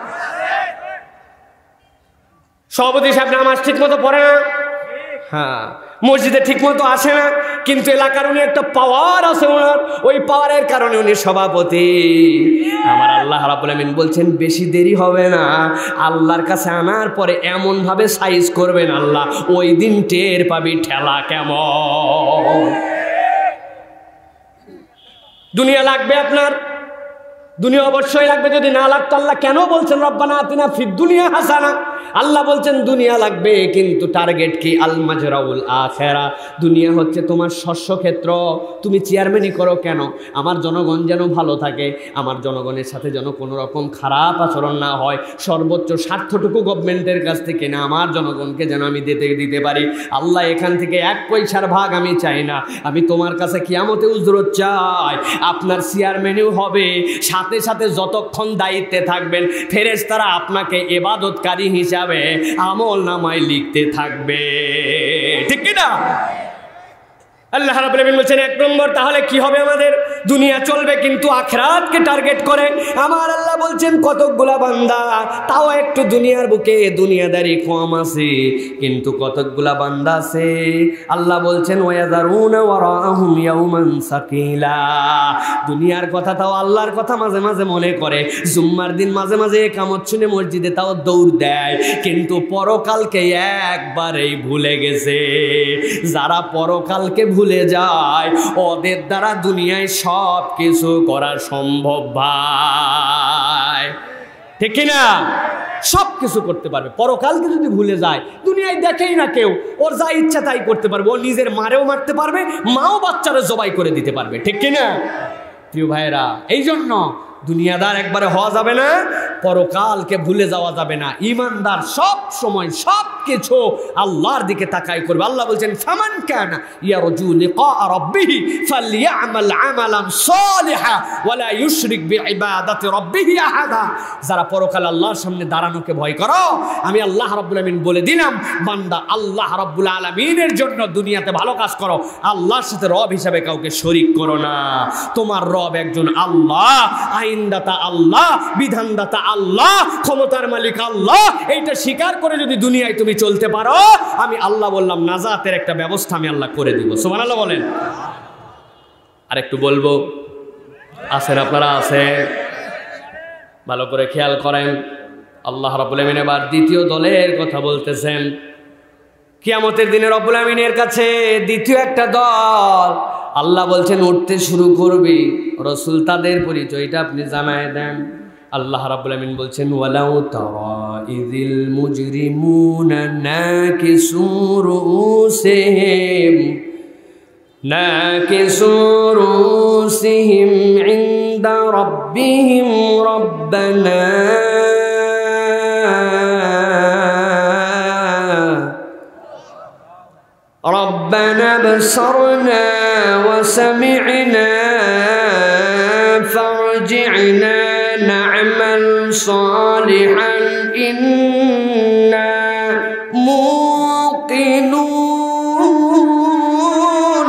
সভাপতি সাহেব নামাজ ঠিক মতো পড়ে না, হ্যাঁ, মসজিদে ঠিক মতো আসে না, কিন্তু এলাকার উনি একটা পাওয়ার আছে ওনার, ওই পাওয়ারের কারণে উনি সভাপতি। আমার আল্লাহ রাব্বুল আমিন বলছেন বেশি দেরি হবে না, আল্লাহর কাছে আনার পরে এমন ভাবে সাইজ করবেন আল্লাহ, ওই দিন টের পাবি ঠেলা কেমন। দুনিয়া লাগবে আপনার, দুনিয়া অবশ্যই লাগবে। যদি না লাগতো আল্লাহ কেন বলছেন রব্বানা আতিনা ফিদ দুনিয়া হাসানা? আল্লাহ বলছেন দুনিয়া লাগবে, কিন্তু টার্গেট কি? আল মাজরাউল আখিরা। দুনিয়া হচ্ছে তোমার শস্য ক্ষেত্র। তুমি চেয়ারম্যানই করো কেন? আমার জনগণ যেন ভালো থাকে, আমার জনগণের সাথে যেন কোনো রকম খারাপ আচরণ না হয়, সর্বোচ্চ স্বার্থটুকু গভর্নমেন্টের কাছ থেকে না, আমার জনগণকে যেন আমি দিতে দিতে পারি। আল্লাহ এখান থেকে এক পয়সার ভাগ আমি চাই না, আমি তোমার কাছে কিয়ামতে উজরত চাই। আপনার চেয়ারম্যানও হবে, সাথে সাথে যতক্ষণ দায়িত্বে থাকবেন ফেরেশতারা আপনাকে ইবাদতকারী হিসাবে আমল নামায় লিখতে থাকবে, ঠিক কি না? আল্লাহ রাব্বুল আমিন বলছেন এক নম্বর তাহলে কি হবে আমাদের? দুনিয়া চলবে কিন্তু আখিরাতকে টার্গেট করে। আমার আল্লাহ বলছেন কতকগুলা বান্দা তাও একটু দুনিয়ার বুকে দুনিয়াদারি কম আছে, কিন্তু কতকগুলা বান্দা আছে আল্লাহ বলছেন ওয়াযারুনা ওয়ারাহুম ইয়াওমান সাকিলা। দুনিয়ার কথা তাও আল্লাহর কথা মাঝে মাঝে মনে করে, জুম্মার দিন মাঝে মাঝে একামত শুনে মসজিদে তাও দৌড় দেয়, কিন্তু পরকালকে একবারেই ভুলে গেছে। যারা পরকালকে ভুলে যায় ওদের দ্বারা দুনিয়ায় সব কিছু করা সম্ভব ভাই, ঠিক কিনা? সব কিছু করতে পারবে। পরকালকে যদি ভুলে যায়, দুনিয়ায় দেখেই না কেউ, ওর যা ইচ্ছা তাই করতে পারবে। ও নিজের মারেও মারতে পারবে, মাও বাচ্চারা জবাই করে দিতে পারবে, ঠিক কিনা? প্রিয় ভাইরা, এই জন্য দুনিয়াদার একবারে হওয়া যাবে না, পরকালকে ভুলে যাওয়া যাবে না। ঈমানদার সব সময় সব কিছু আল্লাহর দিকে তাকাই করবে। আল্লাহ বলছেন ফামান কানা ইয়ারজু লিকা রাব্বিহি ফালইআমাল আমালান সালিহা ওয়ালা ইউশরিক বিইবাদাতি রাব্বিহি আহাদা। যারা পরকাল আল্লাহর সামনে দাঁড়ানোকে ভয় করো, আমি আল্লাহ রাব্বুল আমিন বলে দিলাম বান্দা আল্লাহ রাব্বুল আলামিনের জন্য দুনিয়াতে ভালো কাজ করো, আল্লাহর সাথে রব হিসাবে কাউকে শরীক করো না। তোমার রব একজন আল্লাহ, আইনদাতা আল্লাহ, বিধানদাতা আল্লাহ, ক্ষমতার মালিক আল্লাহ। এইটা স্বীকার করে যদি দুনিয়ায় তুমি চলতে পারো, আমি আল্লাহ বললাম নাজাতের একটা ব্যবস্থা আমি আল্লাহ করে দিব। সুবহানাল্লাহ বলেন। আর একটু বলবো, আছেন আপনারা? আছেন? ভালো করে খেয়াল করেন। আল্লাহ রাব্বুল আমিন এবার দ্বিতীয় দলের কথা বলতেছেন। কিয়ামতের দিনে রব্বুল আমিনের কাছে দ্বিতীয় একটা দল আল্লাহ বলছেন উঠতে শুরু করবে। রাসূল তাদের পরিচয়টা আপনি জানায় দেন। আল্লাহ রাব্বুল আমিন বলছেন ওয়ালাউ তারা ইযিল মুজরিমুনা নাকিসু রুউসিহিম নাকিসু রুউসিহিম ইনদা রাব্বিহিম রাব্বানা ربنا بصرنا وسمعنا فارجعنا نعمل صالحا إنا موقنون।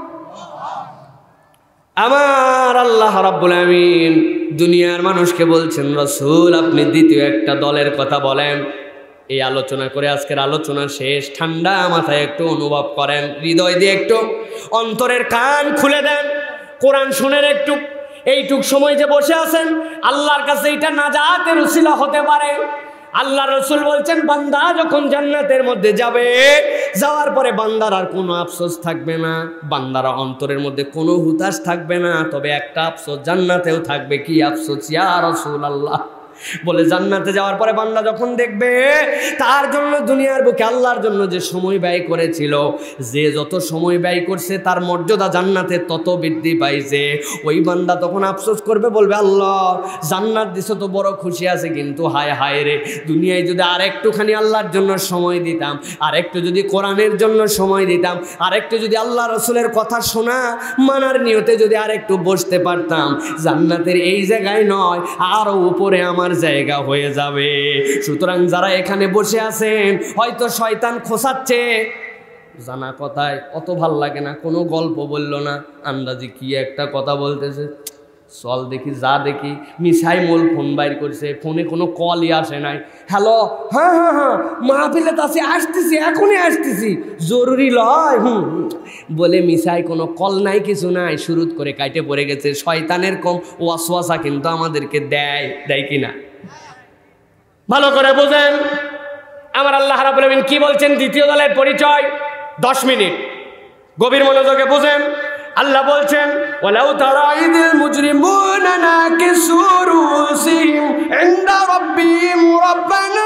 আমার আল্লাহ রাব্বুল আমিন দুনিয়ার মানুষকে বলছেন রাসূল আপনি দ্বিতীয় একটা দলের কথা বলেন। এই আলোচনা করে আজকের আলোচনা শেষ। ঠান্ডা মাথায় একটু অনুভব করেন, হৃদয় দিয়ে একটু অন্তরের কান খুলে দেন, কোরআন শুনেন একটু। এইটুক সময় যে বসে আছেন আল্লাহর কাছে এটা নাজাতের উসিলা হতে পারে। আল্লাহ রসুল বলছেন বান্দা যখন জান্নাতের মধ্যে যাবে, যাওয়ার পরে বান্দার আর কোনো আফসোস থাকবে না, বান্দারা অন্তরের মধ্যে কোনো হুতাশ থাকবে না। তবে একটা আফসোস জান্নাতেও থাকবে। কি আফসোস ইয়া রাসূলুল্লাহ? বলে জান্নাতে যাওয়ার পরে বান্দা যখন দেখবে তার জন্য দুনিয়ার বুকে আল্লাহর জন্য যে সময় ব্যয় করেছিল, যে যত সময় ব্যয় করছে তার মর্যাদা জান্নাতে তত বৃদ্ধি পাইছে, ওই বান্দা তখন আফসোস করবে, বলবে আল্লাহ জান্নাত দিছো তো বড় খুশি আছে, কিন্তু হায় হায় রে দুনিয়ায় যদি আর একটুখানি আল্লাহর জন্য সময় দিতাম, আর একটু যদি কোরআনের জন্য সময় দিতাম, আর একটু যদি আল্লাহ রসুলের কথা শোনা মানার নিয়তে যদি আর একটু বসতে পারতাম, জান্নাতের এই জায়গায় নয় আরো উপরে আমার আমার জায়গা হয়ে যাবে। সুতরাং যারা এখানে বসে আছেন, হয়তো শয়তান খোঁচাচ্ছে, জানা কথায় অত ভাল লাগে না, কোনো গল্প বললো না, আন্দাজি কি একটা কথা বলতেছে, চল দেখি, যা দেখি মিসাই মোল ফোন বাইর করছে, ফোনে কোনো কলই আসে নাই। হ্যালো, হ্যাঁ হ্যাঁ হ্যাঁ মাহফিলে তাছে আসতেছি, এখনই আসতেছি, জরুরি লয় হুম বলে মিসাই কোনো কল নাই, কিছু নাই, শুরুত করে কাইটে পড়ে গেছে। শয়তানের কম ওয়াসওয়াসা কিন্তু আমাদেরকে দেয়, দেয় কিনা? ভালো করে বোঝেন আমার আল্লাহ রাব্বুল আলামিন কি বলছেন। দ্বিতীয় দলের পরিচয়, দশ মিনিট গভীর মনোযোগে বোঝেন। আল্লাহ বলছেন, ওয়ালাউ তারা ইযিল মুজরিমুনা নাকিসু রুসিহিম ইনদা রাব্বিহিম রাব্বানা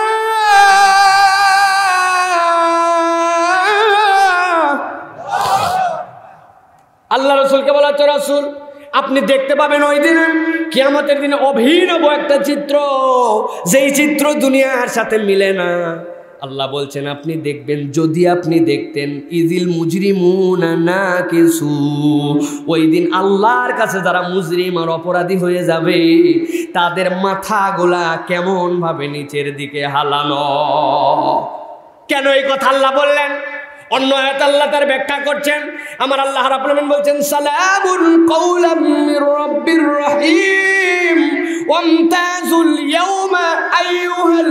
আল্লাহ রাসূলকে বলা তো রাসূল, আপনি দেখতে পাবেন ওই দিনে, কিয়ামতের দিনে অভিনব একটা চিত্র, যেই চিত্র দুনিয়ার সাথে মিলে না। আল্লাহ বলছেন আপনি দেখবেন, যদি আপনি দেখতেন, ইজিল মুজরিমুনা নাকিসু, ওই দিন আল্লাহর কাছে যারা মুজরিম আর অপরাধী হয়ে যাবে, তাদের মাথাগুলা কেমন ভাবে নিচের দিকে হালানো। কেন এই কথা আল্লাহ বললেন? অন্য আয়াতে আল্লাহ তার ব্যাখ্যা করছেন। আমার আল্লাহ রাব্বুল আলামিন বলছেন, সালামুন কাওলাম মির রাব্বির রহিম ওয়ামতাজুল ইয়াওমা আইয়ুহাল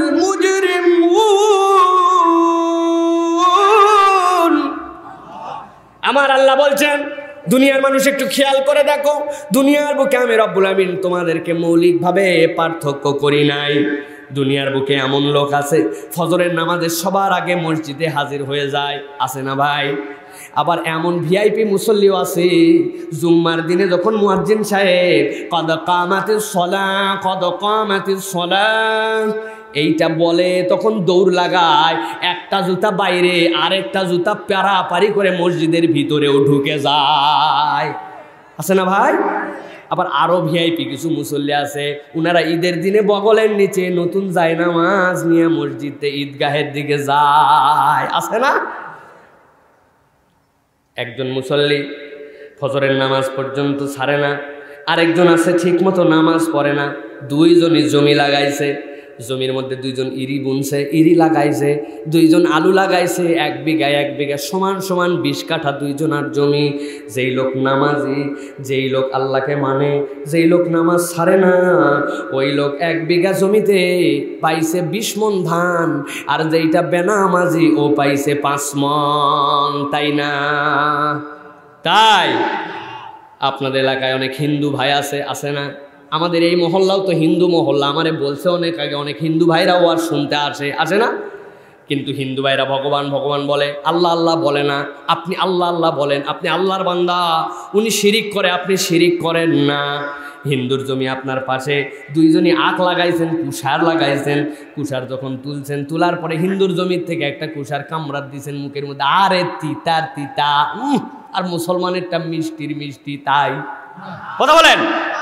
মুজরিমুন। আমার আল্লাহ বলছেন, দুনিয়ার মানুষ একটু খেয়াল করে দেখো, দুনিয়ার বুকে আমি রব্বুল আমিন তোমাদেরকে মৌলিকভাবে পার্থক্য করি নাই। দুনিয়ার বুকে এমন লোক আছে ফজরের নামাজে সবার আগে মসজিদে হাজির হয়ে যায়, আছে না ভাই? আবার এমন ভিআইপি মুসল্লিও আছে, জুম্মার দিনে যখন মুয়াজ্জিন সাহেব কদ কামাতিস সালাহ কদ কামাতিস সালাহ এইটা বলে, তখন দৌড় লাগায়, একটা জুতা বাইরে আরেকটা জুতা পারাপারি করে মসজিদের ভিতরেও ঢুকে যায়, আছে না ভাই? আবার আরো ভিআইপি কিছু মুসল্লি আছে, উনারা ঈদের দিনে বগলের নিচে নতুন জায়নামাজ নিয়ে মসজিদে ঈদগাহের দিকে যায়, আছে না? একজন মুসল্লি ফজরের নামাজ পর্যন্ত ছাড়ে না, আরেকজন আছে ঠিক মতো নামাজ পড়ে না। দুইজনই জমি লাগাইছে, জমির মধ্যে দুইজন ইরি বুনছে, ইরি লাগাইছে, দুইজন আলু লাগাইছে, এক বিঘা এক বিঘা সমান সমান বিশ কাঠা দুইজনার জমি। যেই লোক নামাজি, যেই লোক আল্লাহকে মানে, যেই লোক নামাজ ছাড়ে না, ওই লোক এক বিঘা জমিতে পাইছে বিশ মন ধান, আর যেইটা বেনামাজি ও পাইছে পাঁচ মন, তাই না? তাই আপনাদের এলাকায় অনেক হিন্দু ভাই আছে, আছে না? আমাদের এই মহল্লাও তো হিন্দু মহল্লা, আমারে বলছে অনেক আগে, অনেক হিন্দু ভাইরাও আর শুনতে আসে, আসে না? কিন্তু হিন্দু ভাইরা ভগবান ভগবান বলে, আল্লাহ আল্লাহ বলে না। আপনি আল্লাহ আল্লাহ বলেন, আপনি আল্লাহর বান্দা, উনি শিরিক করে, আপনি শিরিক করেন না। হিন্দুর জমি আপনার পাশে, দুইজনই আখ লাগাইছেন, কুষার লাগাইছেন, কুষার যখন তুলছেন, তোলার পরে হিন্দুর জমির থেকে একটা কুষার কামড়াত দিয়েছেন মুখের মধ্যে, আরে তিতার তিতা, আর মুসলমানেরটা মিষ্টির মিষ্টি, তাই কথা বলেন।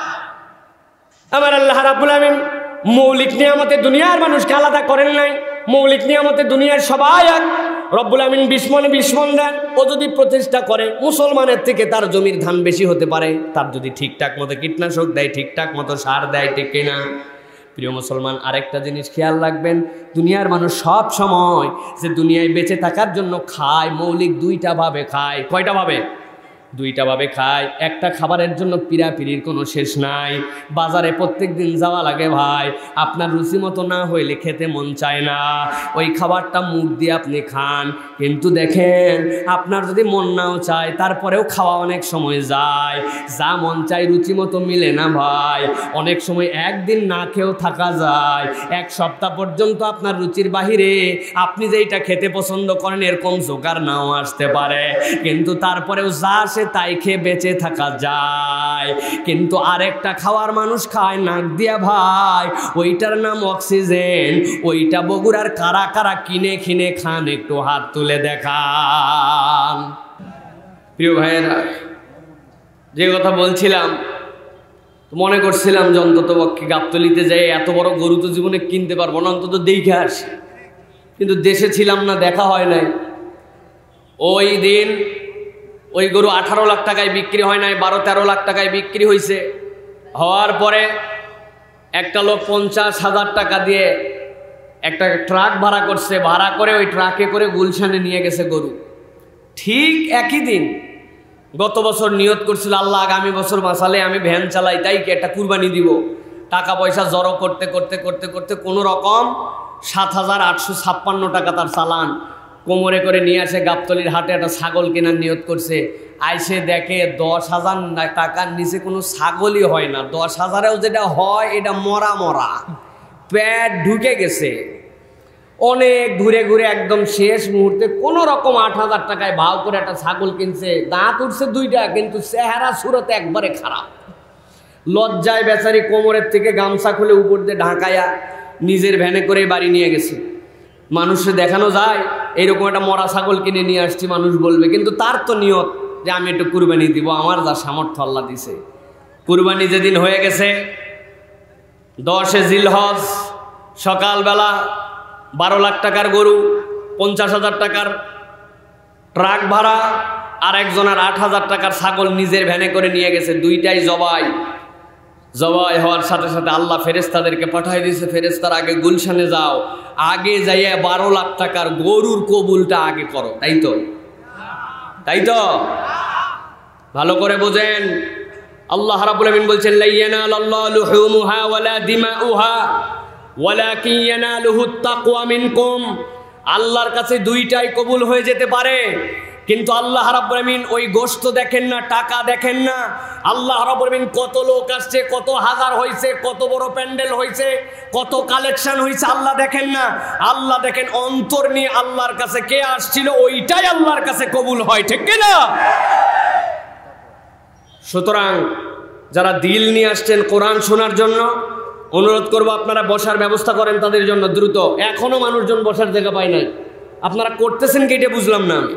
আমার আল্লাহ রাব্বুল আমিন মৌলিক নিয়ামতে দুনিয়ার মানুষকে আলাদা করেন নাই, মৌলিক নিয়ামতে দুনিয়ার সবাই এক। রব্বুল আমিন বিশ মনে বিশ মন দেন, ও যদি প্রতিষ্ঠা করে মুসলমানের থেকে তার জমির ধান বেশি হতে পারে, তার যদি ঠিকঠাক মতো কীটনাশক দেয়, ঠিকঠাক মতো সার দেয়, ঠিক কিনা? প্রিয় মুসলমান, আরেকটা জিনিস খেয়াল রাখবেন, দুনিয়ার মানুষ সব সময় যে দুনিয়ায় বেঁচে থাকার জন্য খায়, মৌলিক দুইটা ভাবে খায়। কয়টা ভাবে? দুইটা ভাবে খায়। একটা খাবারের জন্য পিড়াপিড়ির কোনো শেষ নাই। বাজারে প্রত্যেক দিন যাওয়া লাগে ভাই, আপনার রুচি মতো না হইলে খেতে মন চায় না, ওই খাবারটা মুখ দিয়ে আপনি খান, কিন্তু দেখেন আপনার যদি মন নাও চায়, তারপরেও খাওয়া অনেক সময় যায়, যা মন চায় রুচি মতো মিলে না ভাই। অনেক সময় একদিন না খেয়েও থাকা যায়, এক সপ্তাহ পর্যন্ত আপনার রুচির বাহিরে আপনি যেইটা খেতে পছন্দ করেন এরকম জোগাড় নাও আসতে পারে, কিন্তু তারপরেও যা সে তাই খেয়ে বেঁচে থাকা যায়। কিন্তু আরেকটা খাওয়ার মানুষ খায় নাক দিয়া ভাই, ওইটার নাম অক্সিজেন। ওইটা বগুড়ার কারা কারা কিনে কিনে খান, একটু হাত তুলে দেখান। প্রিয় ভাইয়েরা, যে কথা বলছিলাম, মনে করছিলাম যে অন্তত পক্ষে গাবতলিতে যাই এত বড় গরু তো জীবনে কিনতে পারবো না, অন্তত দেখে আসি, কিন্তু দেশে ছিলাম না, দেখা হয় নাই। ওই দিন ওই গরু আঠারো লাখ টাকায় বিক্রি হয় নাই, বারো তেরো লাখ টাকায় বিক্রি হয়েছে। হওয়ার পরে একটা লোক পঞ্চাশ হাজার টাকা দিয়ে একটা ট্রাক ভাড়া করছে, ভাড়া করে ওই ট্রাকে করে গুলশানে নিয়ে গেছে গরু। ঠিক একই দিন গত বছর নিয়ত করছিল, আল্লাহ আগামী বছর বাঁচালে আমি ভ্যান চালাই, তাই কি একটা কুরবানি দিব। টাকা পয়সা জড়ো করতে করতে করতে করতে কোনো রকম সাত হাজার আটশো ছাপ্পান্ন টাকা তার চালান কোমরে করে নিয়ে আসে গাবতলির হাটে একটা ছাগল কেনার নিয়ত করছে। আইসে দেখে দশ হাজার টাকার নিচে কোনো ছাগলই হয় না, দশ হাজারেও যেটা হয় এটা মরা মরা, পেট ঢুকে গেছে। অনেক ঘুরে ঘুরে একদম শেষ মুহূর্তে কোনো রকম আট হাজার টাকায় ভাও করে একটা ছাগল কিনছে। দাঁত উঠছে দুইটা, কিন্তু চেহারা সুরত একবারে খারাপ। লজ্জায় বেচারি কোমরের থেকে গামছা খুলে উপর দিয়ে ঢাকায়া নিজের ভ্যানে করে বাড়ি নিয়ে গেছে। মানুষে দেখানো যায় এইরকম একটা মরা ছাগল কিনে নিয়ে আসছি, মানুষ বলবে, কিন্তু তার তো নিয়ত যে আমি একটু কুরবানি দিব, আমার যা সামর্থ্য আল্লাহ দিছে। কুরবানি যেদিন হয়ে গেছে দশে জিলহজ সকালবেলা বারো লাখ টাকার গরু, পঞ্চাশ হাজার টাকার ট্রাক ভাড়া, আর একজনের আট হাজার টাকার ছাগল নিজের ভ্যানে করে নিয়ে গেছে। দুইটাই জবাই। জবাই হওয়ার সাথে সাথে আল্লাহ ফেরেশতাদেরকে পাঠাই দিয়েছে, ফেরেশতারা আগে গুলশানে যাও, আগে যাইয়া বারো লাখ টাকার গরুর কবুলটা আগে করো। তাই তো তাই তো ভালো করে বোঝেন। আল্লাহ রাব্বুল আমিন বলছেন, লা ইয়ানালাল্লাহু লুহুমুহা ওয়ালা দিমাউহা ওয়ালাকিন ইয়ানালুহুত তাকওয়া মিনকুম। আল্লাহর কাছে দুইটাই কবুল হয়ে যেতে পারে, কিন্তু আল্লাহ রাব্বুল আমিন ওই গোশত দেখেন না, টাকা দেখেন না। আল্লাহ রাব্বুল আমিন কত লোক আসছে, কত হাজার হয়েছে, কত বড় প্যান্ডেল হয়েছে, কত কালেকশন হয়েছে, আল্লাহ দেখেন না। আল্লাহ দেখেন অন্তর নিয়ে আল্লাহর কাছে কে আসছিল, ওইটাই আল্লাহর কাছে কবুল হয়, ঠিক কিনা? সুতরাং যারা দিল নিয়ে আসছেন কোরআন শোনার জন্য, অনুরোধ করবো আপনারা বসার ব্যবস্থা করেন তাদের জন্য দ্রুত। এখনো মানুষজন বসার জায়গা পায় নাই, আপনারা করতেছেন কি এটা বুঝলাম না আমি।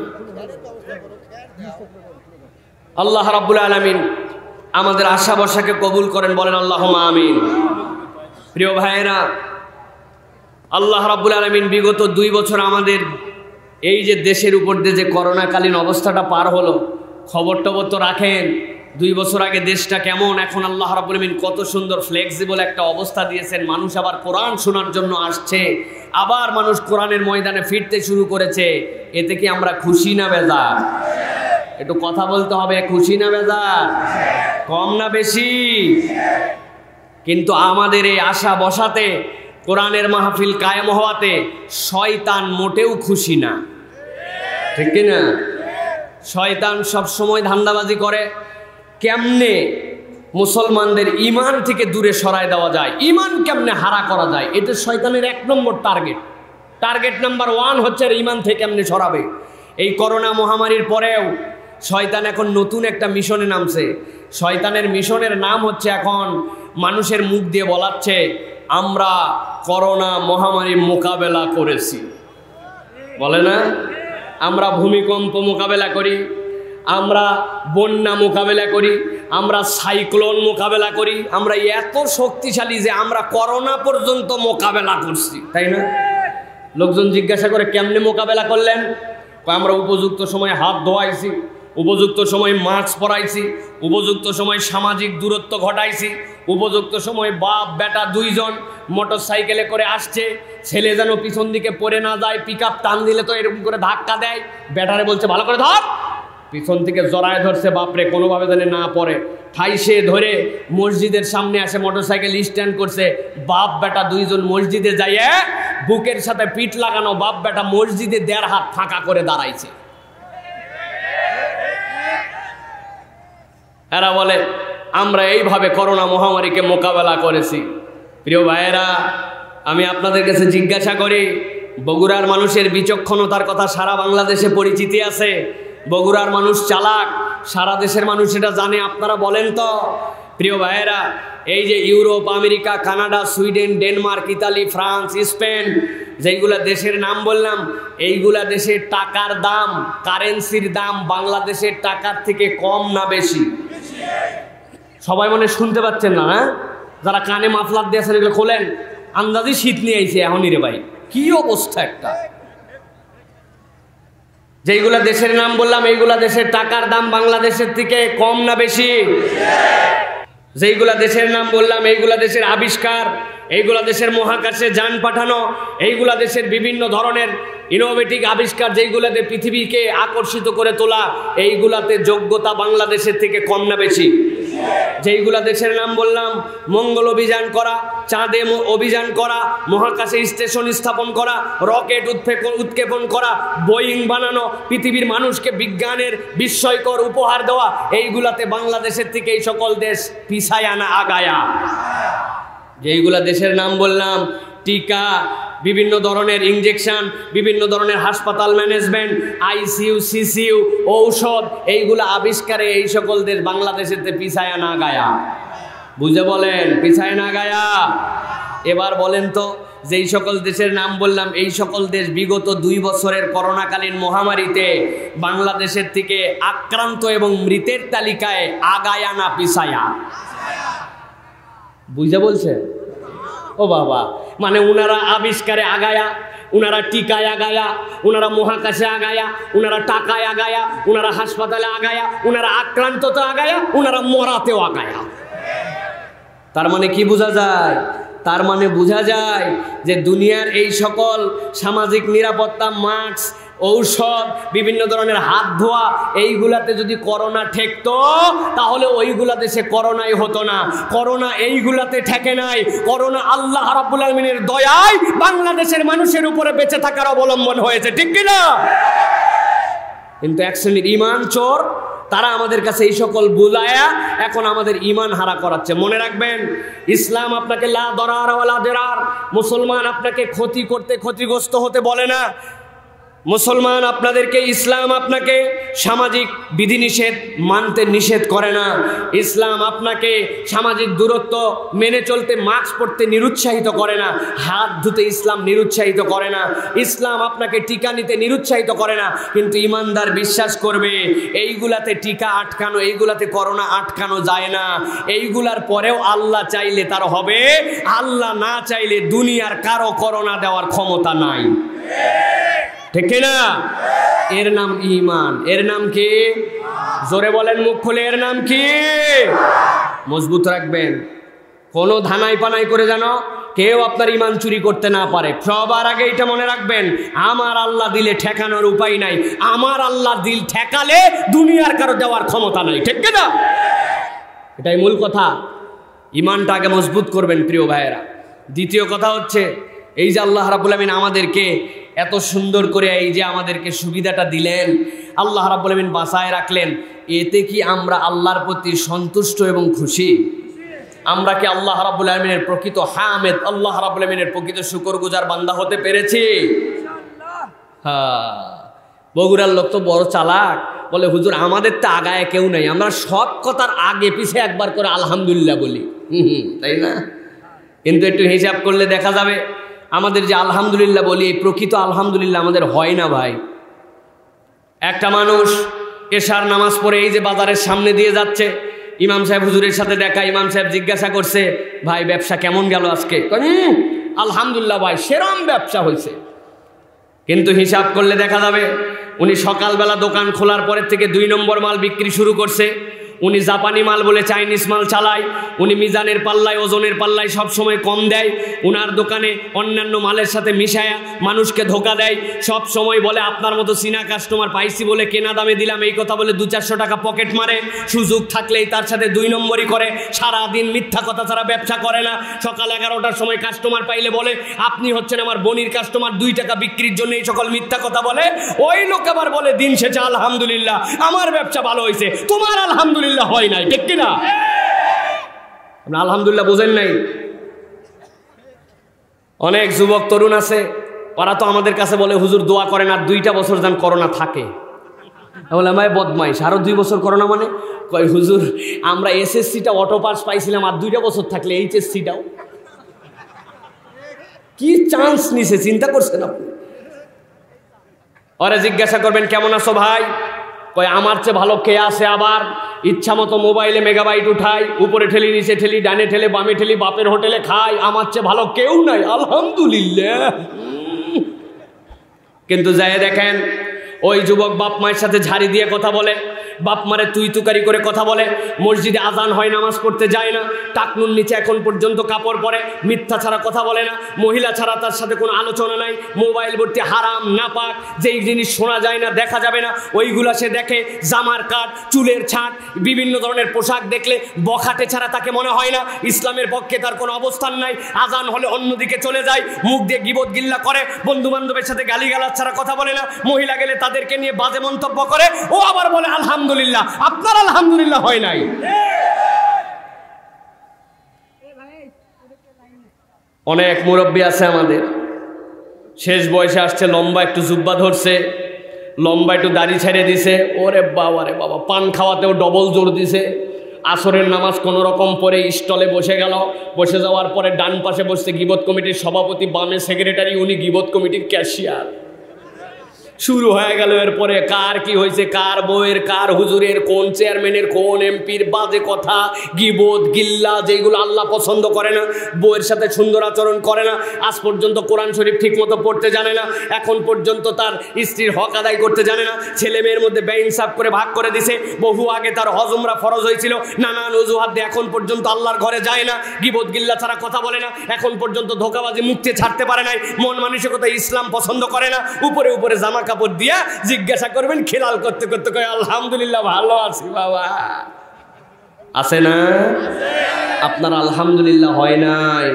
আল্লাহ রাব্বুল আলামিন আমাদের আশা বসাকে কবুল করেন, বলেন আল্লাহুম্মা আমিন। প্রিয় ভাইয়েরা, আল্লাহ রাব্বুল আলামিন বিগত দুই বছর আমাদের এই যে দেশের উপর দিয়ে যে করোনাকালীন অবস্থাটা পার হলো, খবর টবর তো রাখেন। দুই বছর আগে দেশটা কেমন, এখন আল্লাহ রাব্বুল আমিন কত সুন্দর ফ্লেক্সিবল একটা অবস্থা দিয়েছেন। মানুষ আবার কোরআন শোনার জন্য আসছে, আবার মানুষ কোরআনের ময়দানে ফিরতে শুরু করেছে। এতে কি আমরা খুশি না বেজার? একটু কথা বলতে হবে, খুশি না বেজার, কম না বেশি? কিন্তু আমাদের এই আশা বসাতে, কোরআনের মাহফিল কায়েম হওয়াতে শয়তান মোটেও খুশি না, ঠিক কিনা? শয়তান সবসময় ধান্দাবাজি করে কেমনে মুসলমানদের ইমান থেকে দূরে সরায় দেওয়া যায়, ইমান কেমনে হারা করা যায়। এটা শয়তানের এক নম্বর টার্গেট। টার্গেট নাম্বার ওয়ান হচ্ছে ইমান থেকে কেমনে সরাবে। এই করোনা মহামারীর পরেও শয়তান এখন নতুন একটা মিশনে নামছে। শয়তানের মিশনের নাম হচ্ছে এখন মানুষের মুখ দিয়ে বলাচ্ছে, আমরা করোনা মহামারী মোকাবেলা করেছি, বলে না? আমরা ভূমিকম্প মোকাবেলা করি, আমরা বন্যা মোকাবেলা করি, আমরা সাইক্লোন মোকাবেলা করি, আমরা এত শক্তিশালী যে আমরা করোনা পর্যন্ত মোকাবেলা করছি, তাই না? লোকজন জিজ্ঞাসা করে কেমনে মোকাবেলা করলেন? আমরা উপযুক্ত সময়ে হাত ধোয়াইছি, উপযুক্ত সময় মাস্ক পরাইছি, উপযুক্ত সময় সামাজিক দূরত্ব ঘটাইছি, উপযুক্ত সময় বাপ বেটা দুইজন মোটর সাইকেলে করে আসছে, ছেলে যেন পিছন দিকে পড়ে না যায়, পিক আপ টান দিলে তো এরকম করে ধাক্কা দেয়, বেটারে বলছে ভালো করে ধর, পিছন থেকে জড়ায় ধরছে, বাপরে কোনোভাবে যেন না পড়ে, ঠাইসে ধরে মসজিদের সামনে আসে, মোটর সাইকেল স্ট্যান্ড করছে, বাপ বেটা দুইজন মসজিদে যাইয়ে বুকের সাথে পিঠ লাগানো বাপ বেটা মসজিদে দেড় হাত ফাঁকা করে দাঁড়াইছে। এরা বলে আমরা এইভাবে করোনা মহামারীকে মোকাবেলা করেছি। প্রিয় ভাইয়েরা, আমি আপনাদের কাছে জিজ্ঞাসা করি, বগুড়ার মানুষের বিচক্ষণতার কথা সারা বাংলাদেশে পরিচিতি আছে। বগুড়ার মানুষ চালাক, সারা দেশের মানুষ এটা জানে। আপনারা বলেন তো প্রিয় ভাইয়েরা, এই যে Europe, America, Canada, Sweden, Denmark, Italy, France, Spain, যেইগুলা দেশের নাম বললাম, এইগুলা দেশের টাকার দাম, কারেন্সির দাম বাংলাদেশের টাকার থেকে কম না বেশি? সবাই মনে শুনতে পাচ্ছেন না? হ্যাঁ, যারা কানে মাফলার দিয়েছেন এগুলো খোলেন, আন্দাজি শীত নিয়ে আইছে এখনই রে ভাই, কি অবস্থা একটা। যেইগুলা দেশের নাম বললাম, এইগুলা দেশের টাকার দাম বাংলাদেশের থেকে কম না বেশি? যেইগুলা দেশের নাম বললাম এইগুলা দেশের আবিষ্কার, এইগুলা দেশের মহাকাশে যান পাঠানো, এইগুলা দেশের বিভিন্ন ধরনের ইনোভেটিভ আবিষ্কার, যেইগুলাতে পৃথিবীকে আকর্ষিত করে তোলা, এইগুলাতে যোগ্যতা বাংলাদেশের থেকে কম না বেশি? যেইগুলা দেশের নাম বললাম, মঙ্গল অভিযান করা, চাঁদে অভিযান করা, মহাকাশে স্টেশন স্থাপন করা, রকেট উৎক্ষেপণ করা, বোয়িং বানানো, পৃথিবীর মানুষকে বিজ্ঞানের বিস্ময়কর উপহার দেওয়া, এইগুলাতে বাংলাদেশের থেকে এই সকল দেশ পিছায়া না আগায়া? যেইগুলা দেশের নাম বললাম, টিকা, বিভিন্ন ধরনের ইনজেকশন, বিভিন্ন ধরনের হাসপাতাল ম্যানেজমেন্ট, আইসিইউ, সিসিইউ, ঔষধ, এইগুলা আবিষ্কারে এই সকল দেশ বাংলাদেশের পিছায়া না গায়া? বুঝে বলেন, পিছায় না গায়া? এবার বলেন তো, যেই সকল দেশের নাম বললাম, এই সকল দেশ বিগত দুই বছরের করোনাকালীন মহামারীতে বাংলাদেশের থেকে আক্রান্ত এবং মৃতের তালিকায় আগায়া না পিছায়া? বুঝে বলছে? ও বাবা, মানে উনারা আবিষ্কারে আগায়া, উনারা টিকায় আগায়া, উনারা মহাকাশে আগায়া, উনারা টাকায় আগায়া, উনারা হাসপাতালে আগায়া, উনারা আক্রান্ততে আগায়া, উনারা মরাতেও আগায়া। তার মানে কি বোঝা যায়? তার মানে বোঝা যায় যে দুনিয়ার এই সকল সামাজিক নিরাপত্তা, মাস্ক, ঔষধ, বিভিন্ন ধরনের হাত ধোয়া, এইগুলাতে যদি করোনা ঠেকতো তাহলে ওইগুলা দেশে করোনাই হতো না। করোনা এইগুলাতে ঠেকে নাই, করোনা আল্লাহ রাব্বুল আলামিনের দয়ায় বাংলাদেশের মানুষের উপরে বেঁচে থাকার অবলম্বন হয়েছে, ঠিক কিনা? কিন্তু এক শ্রেণীর ইমান চোর, তারা আমাদের কাছে এই সকল বুলায়া এখন আমাদের ইমান হারা করাচ্ছে। মনে রাখবেন, ইসলাম আপনাকে লা দরার ওয়ালা দিরার, মুসলমান আপনাকে ক্ষতি করতে, ক্ষতিগ্রস্ত হতে বলে না। মুসলমান আপনাদেরকে, ইসলাম আপনাকে সামাজিক বিধিনিষেধ মানতে নিষেধ করে না। ইসলাম আপনাকে সামাজিক দূরত্ব মেনে চলতে, মাস্ক পরতে নিরুৎসাহিত করে না। হাত ধুতে ইসলাম নিরুৎসাহিত করে না। ইসলাম আপনাকে টিকা নিতে নিরুৎসাহিত করে না। কিন্তু ইমানদার বিশ্বাস করবে এইগুলাতে টিকা আটকানো, এইগুলাতে করোনা আটকানো যায় না। এইগুলার পরেও আল্লাহ চাইলে তার হবে, আল্লাহ না চাইলে দুনিয়ার কারো করোনা দেওয়ার ক্ষমতা নাই, ঠিক না? এর নাম ঈমান। এর নাম কি? জোরে বলেন, মুখ খুলে, এর নাম কি? মজবুত রাখবেন, কোনো ধানাই পানাই করে যেন কেউ আপনার ঈমান চুরি করতে না পারে। সবার আগে এটা মনে রাখবেন, আমার আল্লাহ দিলে ঠেকানোর উপায় নাই। আমার আল্লাহ দিল ঠেকালে দুনিয়ার কারো দেওয়ার ক্ষমতা নাই, ঠিক না? এটাই মূল কথা। ঈমানটা আগে মজবুত করবেন প্রিয় ভাইয়েরা। দ্বিতীয় কথা হচ্ছে, এই যে আল্লাহ রাব্বুল আমিন আমাদেরকে এত সুন্দর করে এই যে আমাদেরকে সুবিধাটা দিলেন, আল্লাহ রাব্বুল আমিন বাঁচায় রাখলেন, এতে কি আমরা আল্লাহর প্রতি সন্তুষ্ট এবং খুশি? আমরা কি আল্লাহ রাব্বুল আমিনের প্রকৃত হামেদ, আল্লাহ রাব্বুল আমিনের প্রকৃত শুকরগুজার বান্দা হতে পেরেছি? হ্যাঁ, বগুড়ার লোক তো বড় চালাক, বলে হুজুর আমাদের তো আগায় কেউ নাই, আমরা সব কথার আগে পিছে একবার করে আলহামদুলিল্লাহ বলি, হুম, তাই না? কিন্তু একটু হিসাব করলে দেখা যাবে আমাদের যে আলহামদুলিল্লাহ বলি, এই প্রকৃত আলহামদুলিল্লাহ আমাদের হয় না ভাই। একটা মানুষ এশার নামাজ পড়ে এই যে বাজারের সামনে দিয়ে যাচ্ছে, ইমাম সাহেব হুজুরের সাথে দেখা, ইমাম সাহেব জিজ্ঞাসা করছে, ভাই ব্যবসা কেমন গেল আজকে? আলহামদুলিল্লাহ ভাই, সেরম ব্যবসা হয়েছে। কিন্তু হিসাব করলে দেখা যাবে উনি সকালবেলা দোকান খোলার পরের থেকে দুই নম্বর মাল বিক্রি শুরু করছে। উনি জাপানি মাল বলে চাইনিজ মাল চালায়। উনি মিজানের পাল্লায়, ওজনের পাল্লায় সব সময় কম দেয়। উনার দোকানে অন্যান্য মালের সাথে মিশায়া মানুষকে ধোকা দেয়। সব সময় বলে আপনার মতো চীনা কাস্টমার পাইছি বলে কেনা দামে দিলাম, এই কথা বলে দু চারশো টাকা পকেট মারে। সুযোগ থাকলেই তার সাথে দুই নম্বরই করে। সারাদিন মিথ্যা কথা ছাড়া ব্যবসা করে না। সকাল এগারোটার সময় কাস্টমার পাইলে বলে আপনি হচ্ছেন আমার বনির কাস্টমার, দুই টাকা বিক্রির জন্য এই সকল মিথ্যা কথা বলে। ওই লোক আবার বলে দিন শেষে আলহামদুলিল্লাহ আমার ব্যবসা ভালো হয়েছে, তোমার আলহামদুলিল্লাহ হয় নাই, ঠিক কিনা? আলহামদুলিল্লাহ বুঝেন নাই? অনেক যুবক তরুণ আছে, ওরা তো আমাদের কাছে বলে হুজুর দোয়া করেন আর দুইটা বছর যেন করোনা থাকে। বলে ভাই বদমাইশ, আরো দুই বছর করোনা মানে? কয় হুজুর আমরা এসএসসিটা অটো পাস পাইছিলাম, আর দুইটা বছর থাকলে এইচএসসিটাও। কি চান্স নিছে চিন্তা করছেন আপনি? ওরা জিজ্ঞাসা করবেন কেমন আছো ভাই? কয় আমার চেয়ে ভালো কে আছে? আবার ইচ্ছা মতো মোবাইলে মেগাবাইট উঠাই, উপরে ঠেলি নিচে ঠেলি, ডানে ঠেলে বামে ঠেলি, বাপের হোটেলে খাই, আমার চেয়ে ভালো কেউ নাই, আলহামদুলিল্লাহ। কিন্তু যাই দেখেন ওই যুবক বাপ মায়ের সাথে ঝাড়ি দিয়ে কথা বলে, বাপ মারে তুই তুকারি করে কথা বলে, মসজিদে আজান হয় নামাজ পড়তে যায় না, টাকনুর নিচে এখন পর্যন্ত কাপড় পরে, মিথ্যা ছাড়া কথা বলে না, মহিলা ছাড়া তার সাথে কোনো আলোচনা নাই, মোবাইল ভর্তি হারাম নাপাক, যেই জিনিস শোনা যায় না দেখা যাবে না ওইগুলা সে দেখে, জামার কাট, চুলের ছাট, বিভিন্ন ধরনের পোশাক দেখলে বখাটে ছাড়া তাকে মনে হয় না, ইসলামের পক্ষে তার কোনো অবস্থান নাই, আজান হলে অন্যদিকে চলে যায়, মুখ দিয়ে গিবত গিল্লা করে, বন্ধু বান্ধবের সাথে গালিগালাজ ছাড়া কথা বলে না, মহিলা গেলে তাদেরকে নিয়ে বাজে মন্তব্য করে, ও আবার বলে আলহামদুলিল্লাহ। আপনার আলহামদুলিল্লাহ হয় নাই। অনেক মুরব্বী আছে আমাদের, শেষ বয়সে আসছে, লম্বা একটু জুব্বা ধরছে, লম্বা একটু দাড়ি ছেড়ে দিছে, ওরে বাবা রে বাবা, পান খাওয়াতেও ডবল জোর দিছে, আসরের নামাজ কোনো রকম পরে স্টলে বসে গেল, বসে যাওয়ার পরে ডান পাশে বসছে গিবত কমিটির সভাপতি, বামে সেক্রেটারি, উনি গিবত কমিটির ক্যাশিয়ার। শুরু হয়ে গেল এরপরে কার কি হয়েছে, কার বউয়ের, কার হুজুরের, কোন চেয়ারম্যানের, কোন এমপির, বাজে কথা, গিবত গিল্লা, যেগুলো আল্লাহ পছন্দ করে না, বউয়ের সাথে সুন্দর আচরণ করে না, আজ পর্যন্ত কোরআন শরীফ ঠিক মতো পড়তে জানে না, এখন পর্যন্ত তার স্ত্রীর হক আদায় করতে জানে না, ছেলে মেয়ের মধ্যে বেইনসাফ করে ভাগ করে দিছে, বহু আগে তার হজ উমরা ফরজ হয়েছিল, নানান অজুহাত দিয়ে এখন পর্যন্ত আল্লাহর ঘরে যায় না, গিবত গিল্লা ছাড়া কথা বলে না, এখন পর্যন্ত ধোঁকাবাজি মুক্তি ছাড়তে পারে নাই, মন মানসিকতা ইসলাম পছন্দ করে না, উপরে উপরে জামা কাপড় দিয়া জিজ্ঞাসা করবেন খেলাল করতে করতে কয় আলহামদুলিল্লাহ ভালো আছি বাবা, আছে না? আপনার আলহামদুলিল্লাহ হয় নাই।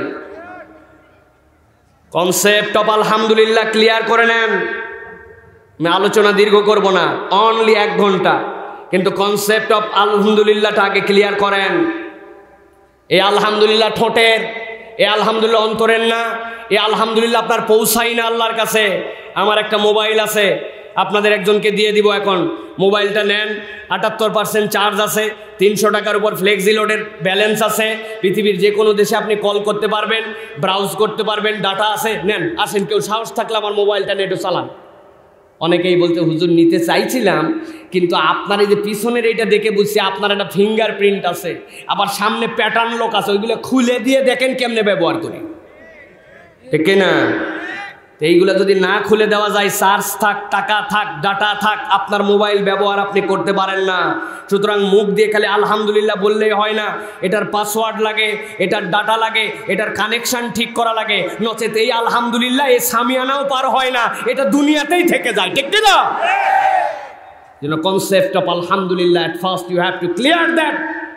কনসেপ্ট অফ আলহামদুলিল্লাহ ক্লিয়ার করে নেন। আমি আলোচনা দীর্ঘ করব না, অনলি এক ঘন্টা, কিন্তু কনসেপ্ট অফ আলহামদুলিল্লাহটা আগে ক্লিয়ার করেন। এই আলহামদুলিল্লাহ ঠোঁটের, এ আলহামদুলিল্লাহ অন্তরের না, এ আলহামদুলিল্লাহ আপনার পৌঁছাই না আল্লাহর কাছে। আমার একটা মোবাইল আছে, আপনাদের একজনকে দিয়ে দিব, এখন মোবাইলটা নেন, আটাত্তর পার্সেন্ট চার্জ আছে, তিনশো টাকার উপর ফ্লেক্সি লোডের ব্যালেন্স আছে, পৃথিবীর যে কোনো দেশে আপনি কল করতে পারবেন, ব্রাউজ করতে পারবেন, ডাটা আছে, নেন, আসেন, কেউ সাহস থাকলে আমার মোবাইলটা নেটও চালান। অনেকেই বলতে হুজুর নিতে চাইছিলাম, কিন্তু আপনার এই যে পিছনের এইটা দেখে বুঝছি আপনার একটা ফিঙ্গার প্রিন্ট আছে, আবার সামনে প্যাটার্ন লোক আছে, ওইগুলো খুলে দিয়ে দেখেন কেমনে ব্যবহার করি, ঠিক না? এইগুলো যদি না খুলে দেওয়া যায়, চার্জ থাক, টাকা থাক, ডাটা থাক, আপনার মোবাইল ব্যবহার আপনি করতে পারেন না। সুতরাং মুখ দিয়ে খালি আলহামদুলিল্লাহ বললেই হয় না, এটার পাসওয়ার্ড লাগে, এটার ডাটা লাগে, এটার কানেকশন ঠিক করা লাগে, নচেত এই আলহামদুলিল্লাহ এই সামিয়ানাও পার হয় না, এটা দুনিয়াতেই থেকে যায়, ঠিক না? You know, concept of alhamdulillah, at first you have to clear that.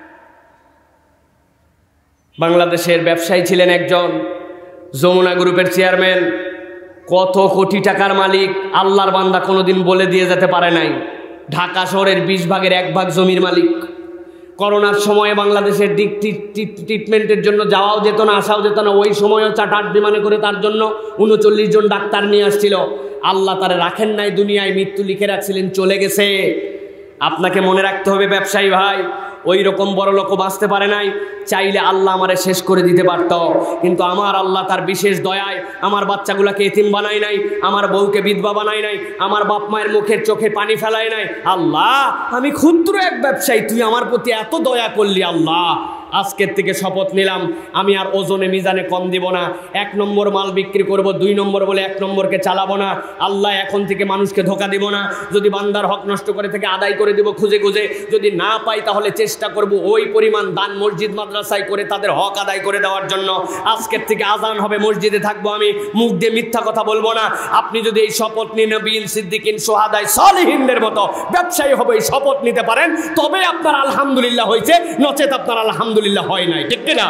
বাংলাদেশের ব্যবসায়ী ছিলেন একজন, যমুনা গ্রুপের চেয়ারম্যান, কত কোটি টাকার মালিক, আল্লাহর বান্দা কোনোদিন বলে দিয়ে যেতে পারে নাই, ঢাকা শহরের বিশ ভাগের এক ভাগ জমির মালিক। করোনার সময়ে বাংলাদেশের দিক ট্রিটমেন্টের জন্য যাওয়াও যেত না, আসাও যেত না, ওই সময়ও চার্টার্ড বিমানে করে তার জন্য উনচল্লিশ জন ডাক্তার নিয়ে আসছিল। আল্লাহ তারা রাখেন নাই দুনিয়ায়, মৃত্যু লিখে রাখছিলেন, চলে গেছে। আপনাকে মনে রাখতে হবে ব্যবসায়ী ভাই, ওই রকম বড় লোক বাঁচতে পারে নাই, চাইলে আল্লাহ আমারে শেষ করে দিতে পারত, কিন্তু আমার আল্লাহ তার বিশেষ দয়ায় আমার বাচ্চাগুলাকে এতিম বানায় নাই, আমার বউকে বিধবা বানায় নাই, আমার বাপ মায়ের মুখের চোখে পানি ফেলায় নাই। আল্লাহ, আমি ক্ষুদ্র এক ব্যবসায়ী, তুই আমার প্রতি এত দয়া করলি। আল্লাহ, আজকের থেকে শপথ নিলাম আমি আর ওজনে মিজানে কম দিব না, এক নম্বর মাল বিক্রি করব, দুই নম্বর বলে এক নম্বরকে চালাবো না। আল্লাহ, এখন থেকে মানুষকে ধোকা দিব না, যদি বান্দার হক নষ্ট করে থেকে আদায় করে দিব খুঁজে খুঁজে, যদি না পাই তাহলে চেষ্টা করব ওই পরিমাণ দান মসজিদ মাদ্রাসায় করে তাদের হক আদায় করে দেওয়ার জন্য। আজকের থেকে আজান হবে, মসজিদে থাকবো, আমি মুখ দিয়ে মিথ্যা কথা বলবো না। আপনি যদি এই শপথ নিন, নবীন, সিদ্দিকিন, সোহাদায়, সালেহিনদের মতো ব্যবসায়ী হবে এই শপথ নিতে পারেন, তবে আপনার আলহামদুলিল্লাহ হয়েছে, নচেত আপনার আলহামদুলিল্লাহ হয় নাই, ঠিক না?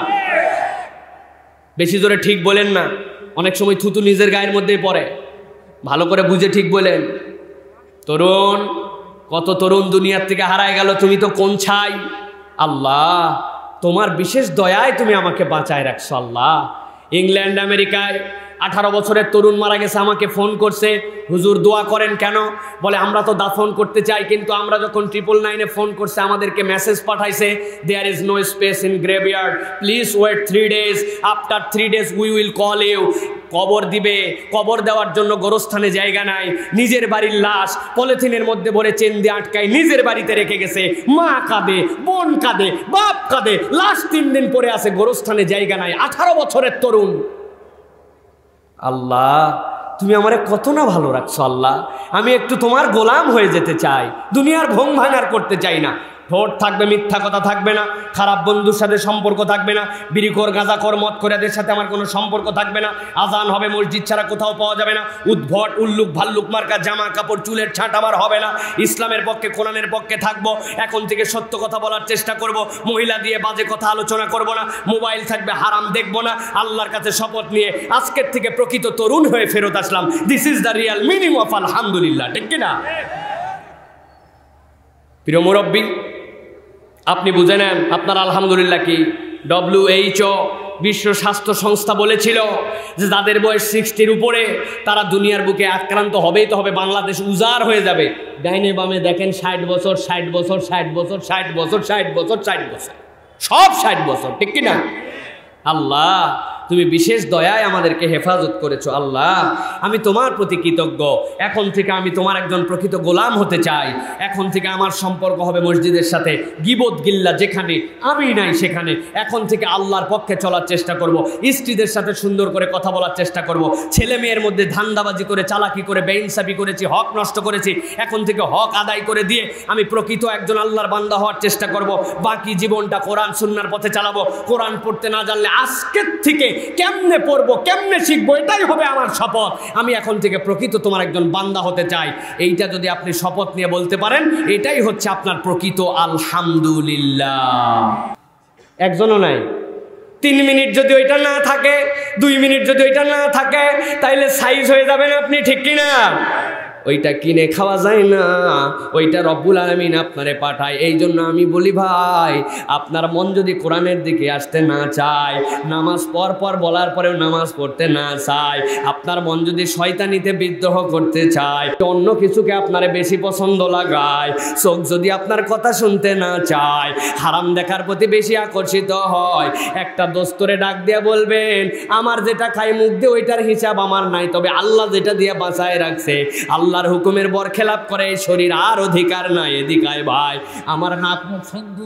বেশি জোরে ঠিক বলেন না, অনেক সময় থুতু নিজের গায়ের মধ্যেই পড়ে, ভালো করে বুঝে ঠিক বলেন। তরুণ, কত তরুণ দুনিয়ার থেকে হারায় গেল, তুমি তো কোন ছাই। আল্লাহ, তোমার বিশেষ দয়ায় তুমি আমাকে বাঁচায় রাখছো। আল্লাহ, ইংল্যান্ড আমেরিকায় আঠারো বছরের তরুণ মারা গেছে, আমাকে ফোন করছে, হুজুর দোয়া করেন। কেন? বলে আমরা তো দাফন করতে চাই, কিন্তু আমরা যখন ট্রিপল নাইনে ফোন করছে আমাদেরকে মেসেজ পাঠাইছে, there is no space in graveyard, please wait three days, after three days we will call you. কবর দিবে, কবর দেওয়ার জন্য গোরস্থানে জায়গা নাই, নিজের বাড়ির লাশ পলিথিনের মধ্যে ভরে চেন দিয়ে আটকায় নিজের বাড়িতে রেখে গেছে। মা কাঁদে, বোন কাঁদে, বাপ কাঁদে, লাশ তিন দিন পরে আছে, গোরস্থানে জায়গা নাই, আঠারো বছরের তরুণ। আল্লাহ, তুমি আমারে কত না ভালো রাখছো আল্লাহ, আমি একটু তোমার গোলাম হয়ে যেতে চাই, দুনিয়ার ভোং ভাঙার করতে চাই না। ঠোঁট থাকবে, মিথ্যা কথা থাকবে না, খারাপ বন্ধুর সাথে সম্পর্ক থাকবে না, বিড়িখোর গাঁজাখোর মদ করে এদের সাথে আমার কোনো সম্পর্ক থাকবে না, আজান হবে মসজিদ ছাড়া কোথাও পাওয়া যাবে না, উদ্ভট উল্লুক ভাল্লুক মার্কা জামা কাপড় চুলের ছাঁট আমার হবে না, ইসলামের পক্ষে কোরআনের পক্ষে থাকবো, এখন থেকে সত্য কথা বলার চেষ্টা করব, মহিলা দিয়ে বাজে কথা আলোচনা করব না, মোবাইল থাকবে, হারাম দেখবো না, আল্লাহর কাছে শপথ নিয়ে আজকের থেকে প্রকৃত তরুণ হয়ে ফেরত আসলাম। This is the real meaning of আলহামদুলিল্লাহ, ঠিক কিনা? প্রিয় মুরব্বী, আপনি বুঝে নেন আপনার আলহামদুলিল্লাহ কি। ডব্লিউএইচও বিশ্ব স্বাস্থ্য সংস্থা বলেছিল যে যাদের বয়স সিক্সটির উপরে তারা দুনিয়ার বুকে আক্রান্ত হবেই তো হবে, বাংলাদেশ উজাড় হয়ে যাবে। ডাইনে বামে দেখেন ষাট বছর ষাট বছর ষাট বছর ষাট বছর ষাট বছর ষাট বছর সব ষাট বছর, ঠিক কিনা? আল্লাহ তুমি বিশেষ দয়ায় আমাদেরকে হেফাজত করেছো। আল্লাহ আমি তোমার প্রতি কৃতজ্ঞ। এখন থেকে আমি তোমার একজন প্রকৃত গোলাম হতে চাই। এখন থেকে আমার সম্পর্ক হবে মসজিদের সাথে, গিবত গিল্লা যেখানে আমি নাই সেখানে। এখন থেকে আল্লাহর পক্ষে চলার চেষ্টা করব, স্ত্রীদের সাথে সুন্দর করে কথা বলার চেষ্টা করব। ছেলে মেয়ের মধ্যে ধান্দাবাজি করে চালাকি করে বেইনসাফি করেছি, হক নষ্ট করেছি, এখন থেকে হক আদায় করে দিয়ে আমি প্রকৃত একজন আল্লাহর বান্দা হওয়ার চেষ্টা করব। বাকি জীবনটা কোরআন সুন্নাহর পথে চালাবো। কোরআন পড়তে না জানলে আজকের থেকে কেমনে পড়বো, কেমনে শিখবো, এটাই হবে আমার শপথ। আমি এখন থেকে প্রকৃত তোমার একজন বান্দা হতে চাই। এইটা যদি আপনি শপথ নিয়ে বলতে পারেন, এটাই হচ্ছে আপনার প্রকৃত আলহামদুলিল্লাহ। একজনও নাই। তিন মিনিট যদি ওইটা না থাকে, দুই মিনিট যদি ওইটা না থাকে, তাইলে সাইজ হয়ে যাবেন আপনি, ঠিক কিনা? ওইটা কিনে খাওয়া যায় না, ওইটা রব্বুল আলামিন আপনারে পাঠায়। এই জন্য আমি বলি ভাই, আপনার মন যদি কোরআনের দিকে আসতে না চায়, নামাজ পর পর বলার পরেও নামাজ পড়তে না চায়, আপনার মন যদি শয়তানিতে বিদ্রোহ করতে চায়, অন্য কিছুকে আপনারে বেশি পছন্দ লাগায়, চোখ যদি আপনার কথা শুনতে না চায়, হারাম দেখার প্রতি বেশি আকর্ষিত হয়, একটা দোস্তরে ডাক দিয়ে বলবেন আমার যেটা খাই মুখ দিয়ে ওইটার হিসাব আমার নাই, তবে আল্লাহ যেটা দিয়ে বাঁচায় রাখছে, আল্লাহ আল্লাহর হুকুমের বর খেলাপ করে এই শরীর আর অধিকার নাই। এদিকায় ভাই আমার নাক মুখ শুদ্ধ।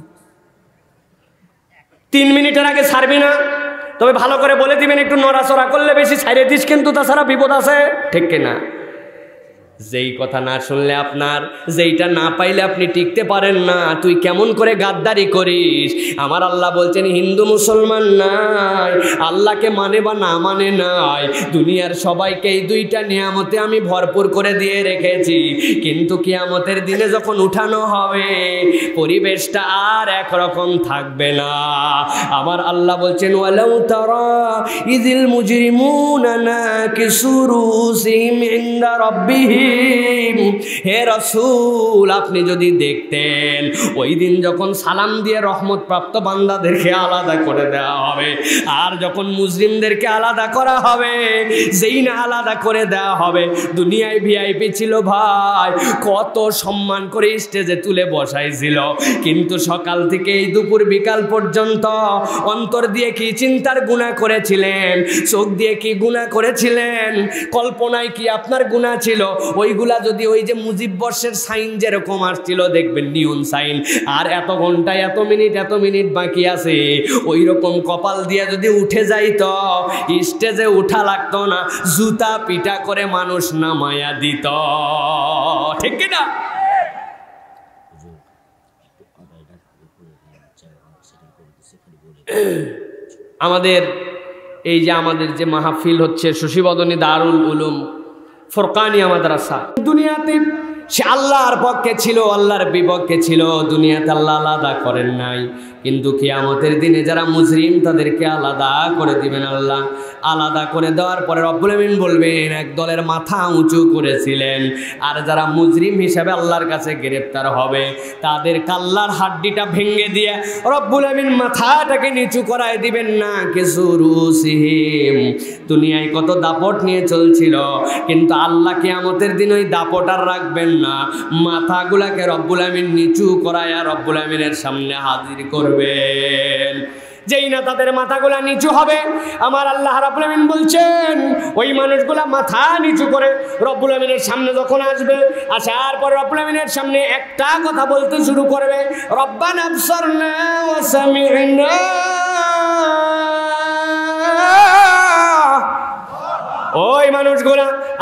তিন মিনিটের আগে ছাড়বি না, তবে ভালো করে বলে দিবেন একটু নড়াচড়া করলে বেশি ছাড়ে দিস, কিন্তু তাছাড়া বিপদ আছে, ঠিক কিনা? যেই কথা না শুনলে আপনার, যেইটা না পাইলে আপনি টিকতে পারেন না, তুই কেমন করে গাদ্দারি করিস? আমার আল্লাহ বলছেন হিন্দু মুসলমান নাই, আল্লাহকে মানে বা না মানে নাই, দুনিয়ার সবাইকে এই দুইটা নিয়ামতে আমি ভরপুর করে দিয়ে রেখেছি, কিন্তু কিয়ামতের দিনে যখন উঠানো হবে পরিবেশটা আর একরকম থাকবে না। আমার আল্লাহ বলছেন ওয়ালাউ তারা ইযিল মুজরিমুনা নাকিসু রুসিহিম ইনদা রাব্বিহিম। হে রাসূল, আপনি যদি দেখতেন ওই দিন যখন সালাম দিয়ে রহমত প্রাপ্ত বান্দাদেরকে আলাদা করে দেওয়া হবে, আর যখন মুসলিমদেরকে আলাদা করা হবে, যেই না আলাদা করে দেওয়া হবে, দুনিয়ায় ভিআইপি ছিল ভাই, কত সম্মান করে স্টেজে তুলে বসাইছিল, কিন্তু সকাল থেকে এই দুপুর বিকাল পর্যন্ত অন্তর দিয়ে কি চিন্তার গুনাহ করেছিলেন, চোখ দিয়ে কি গুনাহ করেছিলেন, কল্পনায় কি আপনার গুনাহ ছিল, ওইগুলা যদি ওই যে মুজিব বর্ষের সাইন যেরকম আসছিল দেখবেন নিয়ন সাইন, আর এত ঘন্টায় এত মিনিট এত মিনিট বাকি আছে, ওই রকম কপাল দিয়ে যদি উঠে যাইত, স্টেজে উঠা লাগতো না, জুতা পিটা করে মানুষ নামায়া দিত, ঠিক কিনা? আমাদের এই যে আমাদের যে মাহফিল হচ্ছে শশীবদনী দারুল উলুম ফুরকানিয়া মাদ্রাসা, দুনিয়াতে সে আল্লাহর পক্ষে ছিল, আল্লাহর বিপক্ষে ছিল, দুনিয়াতে আল্লাহ আলাদা করেন নাই, কিন্তু কিয়ামতের দিনে যারা মুজরিম তাদেরকে আলাদা করে দিবেন আল্লাহ। আলাদা করে দেওয়ার পরে রব্বুল আমিন বলবেন এক দলের মাথা উঁচু করেছিলেন, আর যারা মুজরিম হিসাবে আল্লাহর কাছে গ্রেফতার হবে তাদের কাল্লার হাড্ডিটা ভেঙে দিয়ে রব্বুল আমিন মাথাটাকে নিচু করায় দিবেন না কেসুরুসিহিম। দুনিয়ায় কত দাপট নিয়ে চলছিল, কিন্তু আল্লাহ কিয়ামতের দিন ওই দাপট আর রাখবেন না, মাথাগুলাকে রব্বুল আমিন নিচু করায়া রব্বুল আমিনের সামনে হাজির করবেন। যেই না তাদের মাথাগুলা নিচু হবে, আমার আল্লাহ রাব্বুল আমিন বলছেন ওই মানুষগুলা মাথা নিচু করে রব্বুল আমিনের সামনে যখন আসবে, আসার পর রব্বুল আমিনের সামনে একটা কথা বলতে শুরু করবে, রব্বানা আবসারনা ওয়া সামি'না। ওই মানুষগুলা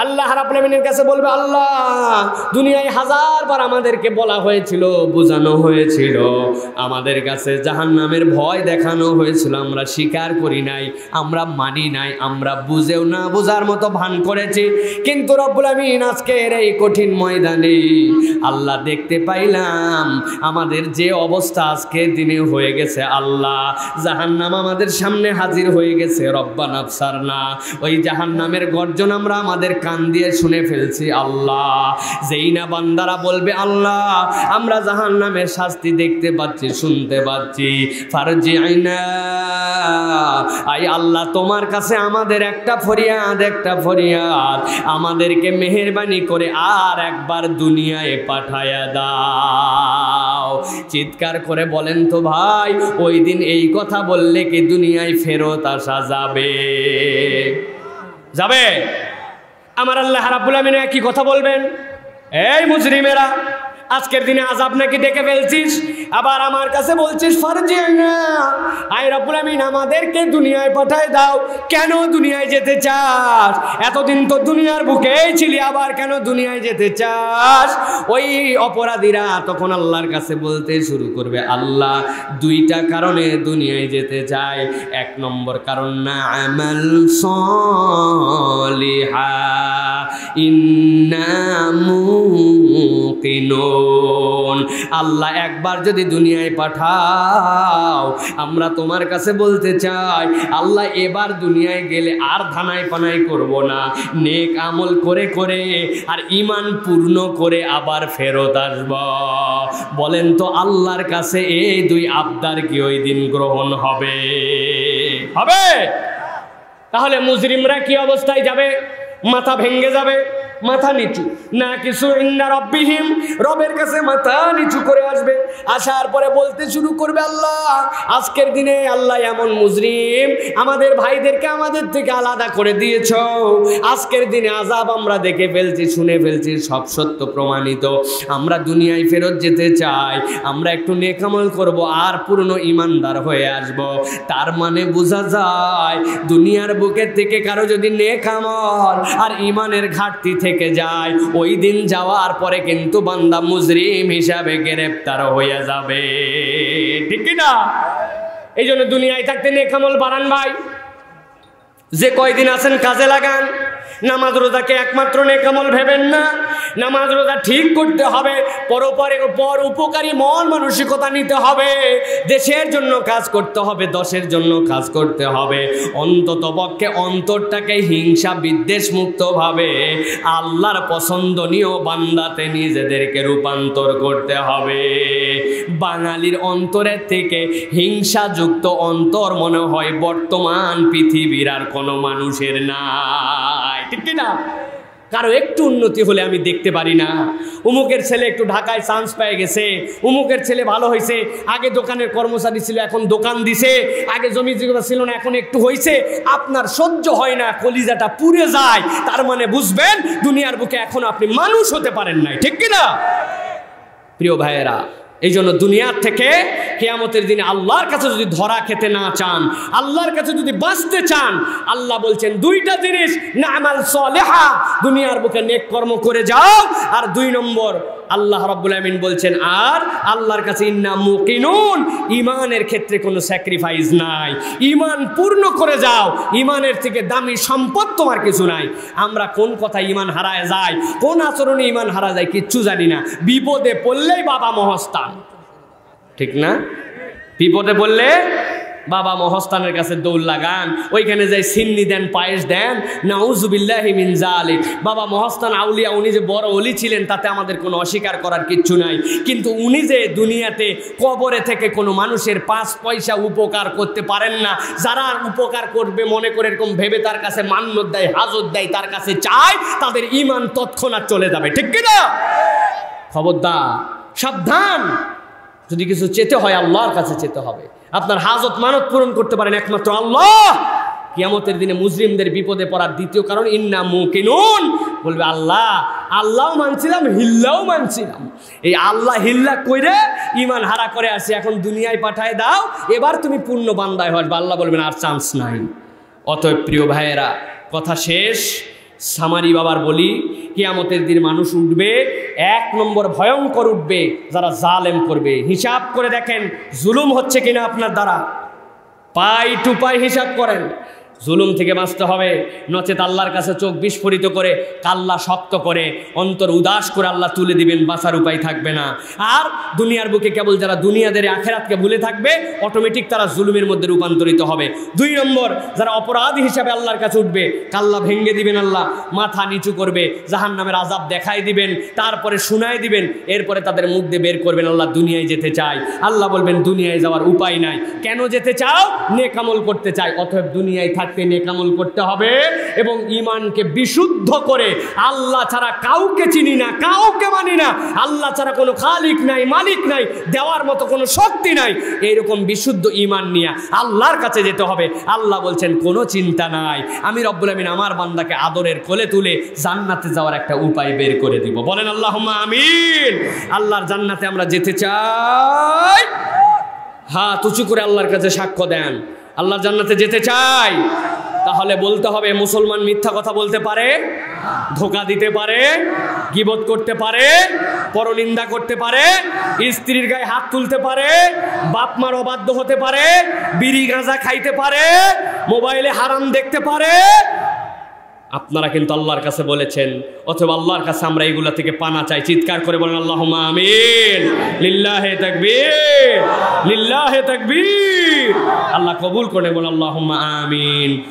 আল্লাহ রাব্বুল আমিনের কাছে বলবে, আল্লাহ দুনিয়ায় হাজার বার আমাদেরকে বলা হয়েছিল, বোঝানো হয়েছিল, আমাদের কাছে জাহান্নামের ভয় দেখানো হয়েছিল, আমরা স্বীকার করি নাই, আমরা মানি নাই, আমরা বুঝেও না বোঝার মতো ভান করেছি। কিন্তু রব্বুল আমিন আজকের এই কঠিন ময়দানে আল্লাহ দেখতে পাইলাম আমাদের যে অবস্থা আজকের দিনে হয়ে গেছে, আল্লাহ জাহান্নাম আমাদের সামনে হাজির হয়ে গেছে। রব্বানা আবসারনা, ওই জাহান্নামের গর্জন আমরা আমাদের কান দিয়ে শুনে ফেলছি। আল্লাহ যেই না বান্দারা বলবে আল্লাহ আমরা জাহান্নামের শাস্তি দেখতে পাচ্ছি, শুনতে পাচ্ছি, ফারজিআইনা, আই আল্লাহ তোমার কাছে আমাদের একটা ফরিয়াদ, একটা ফরিয়াদ, আমাদেরকে মেহেরবানি করে আর একবার দুনিয়ায় পাঠায়া দাও। চিৎকার করে বলেন তো ভাই, ওই দিন এই কথা বললে কি দুনিয়ায় ফেরত আসা যাবে? যাবে? আমার আল্লাহ রাব্বুল আমিন কি কথা বলবেন, এই মুজরিমেরা আজকের দিনে আযাব নাকি ডেকে ফেলছিস, আবার আমার কাছে বলছিস ফারজিআনা, আয় রব্বুল আমিন আমাদেরকে দুনিয়ায় পাঠায় দাও। কেন দুনিয়ায় যেতে চাস? এতদিন তো দুনিয়ার বুকেই ছিলি, আবার কেন দুনিয়ায় যেতে চাস? ওই অপরাধীরা তখন আল্লাহর কাছে বলতে শুরু করবে, আল্লাহ দুইটা কারণে দুনিয়ায় যেতে চায়। এক নম্বর কারণ না আমাল সলিহা ইন্না মুকিনুন, আল্লাহ একবার যদি দুনিয়ায় পাঠাও আমরা তোমার কাছে বলতে চাই, আল্লাহ এবার দুনিয়ায় গেলে আর ধানাই পানাই করব না, নেক আমল করে করে আর ঈমান পূর্ণ করে আবার ফেরত আসব। বলেন তো আল্লাহর কাছে এই দুই আবদার কি ওই দিন গ্রহণ হবে? হবে? তাহলে মুজরিমরা কি অবস্থায় যাবে? মাথা ভেঙে যাবে, মাথা নিচু না কিছু ইন্না রব্বিহিম, রবের কাছে মাথা নিচু করে আসবে। আসার পরে বলতে শুরু করবে, আল্লাহ আজকের দিনে আল্লাহ এমন মুজরিম আমাদের ভাইদেরকে আমাদের থেকে আলাদা করে দিয়েছ, আজকের দিনে আযাব আমরা দেখে ফেলছি, শুনে ফেলছি, সব সত্য প্রমাণিত, আমরা দুনিয়ায় ফেরত যেতে চাই, আমরা একটু নেক আমল করব আর পূর্ণ ইমানদার হয়ে আসব। তার মানে বোঝা যায় দুনিয়ার বুকের থেকে কারো যদি নেক আমল আর ইমানের ঘাটতি থেকে যায়, ওই দিন যাওয়ার পরে কিন্তু বান্দা মুজরিম হিসাবে গ্রেফতার হয়ে যাবে, ঠিক কি না? এই জন্য দুনিয়ায় থাকতে নেক আমল বাড়ান ভাই, যে কয়দিন আছেন কাজে লাগান। নামাজ রোজাকে একমাত্র নেক আমল ভেবেন না, নামাজ রোজা ঠিক করতে হবে, পরপরে পর উপকারী মন মানসিকতা নিতে হবে, দেশের জন্য কাজ করতে হবে, দশের জন্য কাজ করতে হবে, অন্তত পক্ষে অন্তরটাকে হিংসা বিদ্বেষ মুক্তভাবে আল্লাহর পছন্দনীয় বান্দাতে নিজেদেরকে রূপান্তর করতে হবে। বাঙালির অন্তরের থেকে হিংসাযুক্ত অন্তর মনে হয় বর্তমান পৃথিবীর আর কোনো মানুষের নাই, ঠিক না? কারো একটু উন্নতি হলে আমি দেখতে পারি না, উমুকের ছেলে একটু ঢাকায় চান্স পেয়ে গেছে, উমুকের ছেলে ভালো হয়েছে, আগে দোকানের কর্মচারী ছিল এখন দোকান দিছে, আগে জমি জমা ছিল না এখন একটু হয়েছে, আপনার সহ্য হয় না, কলিজাটা পুড়ে যায়, তার মানে বুঝবেন দুনিয়ার বুকে এখন আপনি মানুষ হতে পারেন নাই, ঠিক কিনা? প্রিয় ভাইয়েরা, এই জন্য দুনিয়ার থেকে কিয়ামতের দিনে আল্লাহর কাছে যদি ধরা খেতে না চান, আল্লাহর কাছে যদি বাঁচতে চান, আল্লাহ বলছেন দুইটা জিনিস, নামাল সালেহা, দুনিয়ার বুকে নেক কর্ম করে যাও, আর দুই নম্বর আল্লাহ রাব্বুল আমিন বলছেন আর আল্লাহর কাছে ইন্না মুকিনুন, ইমানের ক্ষেত্রে কোনো স্যাক্রিফাইস নাই, ইমান পূর্ণ করে যাও, ইমানের থেকে দামি সম্পদ তোমার কিছু নাই। আমরা কোন কথা ইমান হারায় যায়, কোন আচরণে ইমান হারা যায় কিচ্ছু জানি না, বিপদে পড়লেই বাবা মহস্তান, ঠিক না? বিপদে পড়লে বাবা মহস্তানের কাছে দৌড় লাগান, ওইখানে যাই সিন্নি দেন, পায়েস দেন, নাউজুবিল্লাহি মিন যালিক। বাবা মহস্তান আউলিয়া, উনি যে বড় ওলি ছিলেন তাতে আমাদের কোনো অস্বীকার করার কিচ্ছু নাই, কিন্তু উনি যে দুনিয়াতে কবরে থেকে কোনো মানুষের পাঁচ পয়সা উপকার করতে পারেন না, যারা উপকার করবে মনে করে এরকম ভেবে তার কাছে মান্যত দেয়, হাজত দেয়, তার কাছে চায়, তাদের ঈমান তৎক্ষণাৎ চলে যাবে, ঠিক কি না? খবরদার, সাবধান, যদি কিছু চেতে হয় আল্লাহর কাছে চেতে হবে। আপনার হাজত মানত পূরণ করতে পারেন একমাত্র আল্লাহ। কিয়ামতের দিনে মুজরিমদের বিপদে পড়ার দ্বিতীয় কারণ ইন্না মুকিনুন, বলবে আল্লাহ আল্লাহও মানছিলাম, হিল্লাও মানছিলাম, এই আল্লাহ হিল্লা কইরে ইমান হারা করে আসি, এখন দুনিয়ায় পাঠায় দাও, এবার তুমি পূর্ণ বান্দায় হসবে। আল্লাহ বলবেন আর চান্স নাই। অতএব প্রিয় ভাইয়েরা, কথা শেষ, সামারি বাবার বলি, কিয়ামতের দিন মানুষ উঠবে, এক নম্বর ভয়ঙ্কর উঠবে যারা জালেম করবে। হিসাব করে দেখেন জুলুম হচ্ছে কিনা আপনার দ্বারা, পাই টু পাই হিসাব করেন। জুলুম থেকে বাঁচতে হবে, নচেত আল্লাহর কাছে চোখ বিস্ফোরিত করে, কাল্লা শক্ত করে, অন্তর উদাস করে আল্লাহ তুলে দিবেন, বাঁচার উপায় থাকবে না। আর দুনিয়ার বুকে কেবল যারা দুনিয়াদের আখেরাতকে ভুলে থাকবে, অটোমেটিক তারা জুলুমের মধ্যে রূপান্তরিত হবে। দুই নম্বর, যারা অপরাধী হিসাবে আল্লাহর কাছে উঠবে, কাল্লা ভেঙে দিবেন আল্লাহ, মাথা নিচু করবে, জাহান্নামের আযাব দেখাই দিবেন, তারপরে শুনাই দিবেন, এরপরে তাদের মুখ দিয়ে বের করবেন আল্লাহ দুনিয়ায় যেতে চাই। আল্লাহ বলবেন দুনিয়ায় যাওয়ার উপায় নাই। কেন যেতে চাও? নেক আমল করতে চাই। অতএব দুনিয়ায় থাকতে নেক আমল করতে হবে এবং ঈমানকে বিশুদ্ধ করে, আল্লাহ ছাড়া কাউকে চিনি না, কাউকে মানি না, আল্লাহ ছাড়া কোনো খালিক নাই, মালিক নাই, দেওয়ার মতো কোনো শক্তি নাই, এইরকম বিশুদ্ধ ঈমান নিয়ে আল্লাহর কাছে যেতে হবে। আল্লাহ বলছেন কোনো চিন্তা নাই, আমি রব্বুল আমিন আমার বান্দাকে আদরের কোলে তুলে জান্নাতে যাওয়ার একটা উপায় বের করে দিব। বলেন আল্লাহুম্মা আমিন। আল্লাহর জান্নাতে আমরা যেতে চাই, হাত উঁচু করে আল্লাহর কাছে সাক্ষ্য দেন আল্লাহর জান্নাতে যেতে চাই। তাহলে বলতে হবে মুসলমান মিথ্যা কথা বলতে পারে, ধোঁকা দিতে পারে, গীবত করতে পারে, পরনিন্দা করতে পারে, স্ত্রীর গায়ে হাত তুলতে পারে, বাপ মার অবাধ্য হতে পারে, বিড়ি গাঁজা খাইতে পারে, মোবাইলে হারাম দেখতে পারে। আপনারা কিন্তু আল্লাহর কাছে বলেছেন, অথবা আল্লাহর কাছে আমরা এইগুলা থেকে পানা চাই। চিৎকার করে বলেন আল্লাহুম্মা আমিন। লিল্লাহি তাকবীর, লিল্লাহি তাকবীর। আল্লাহ কবুল করে বলেন আল্লাহুম্মা আমিন।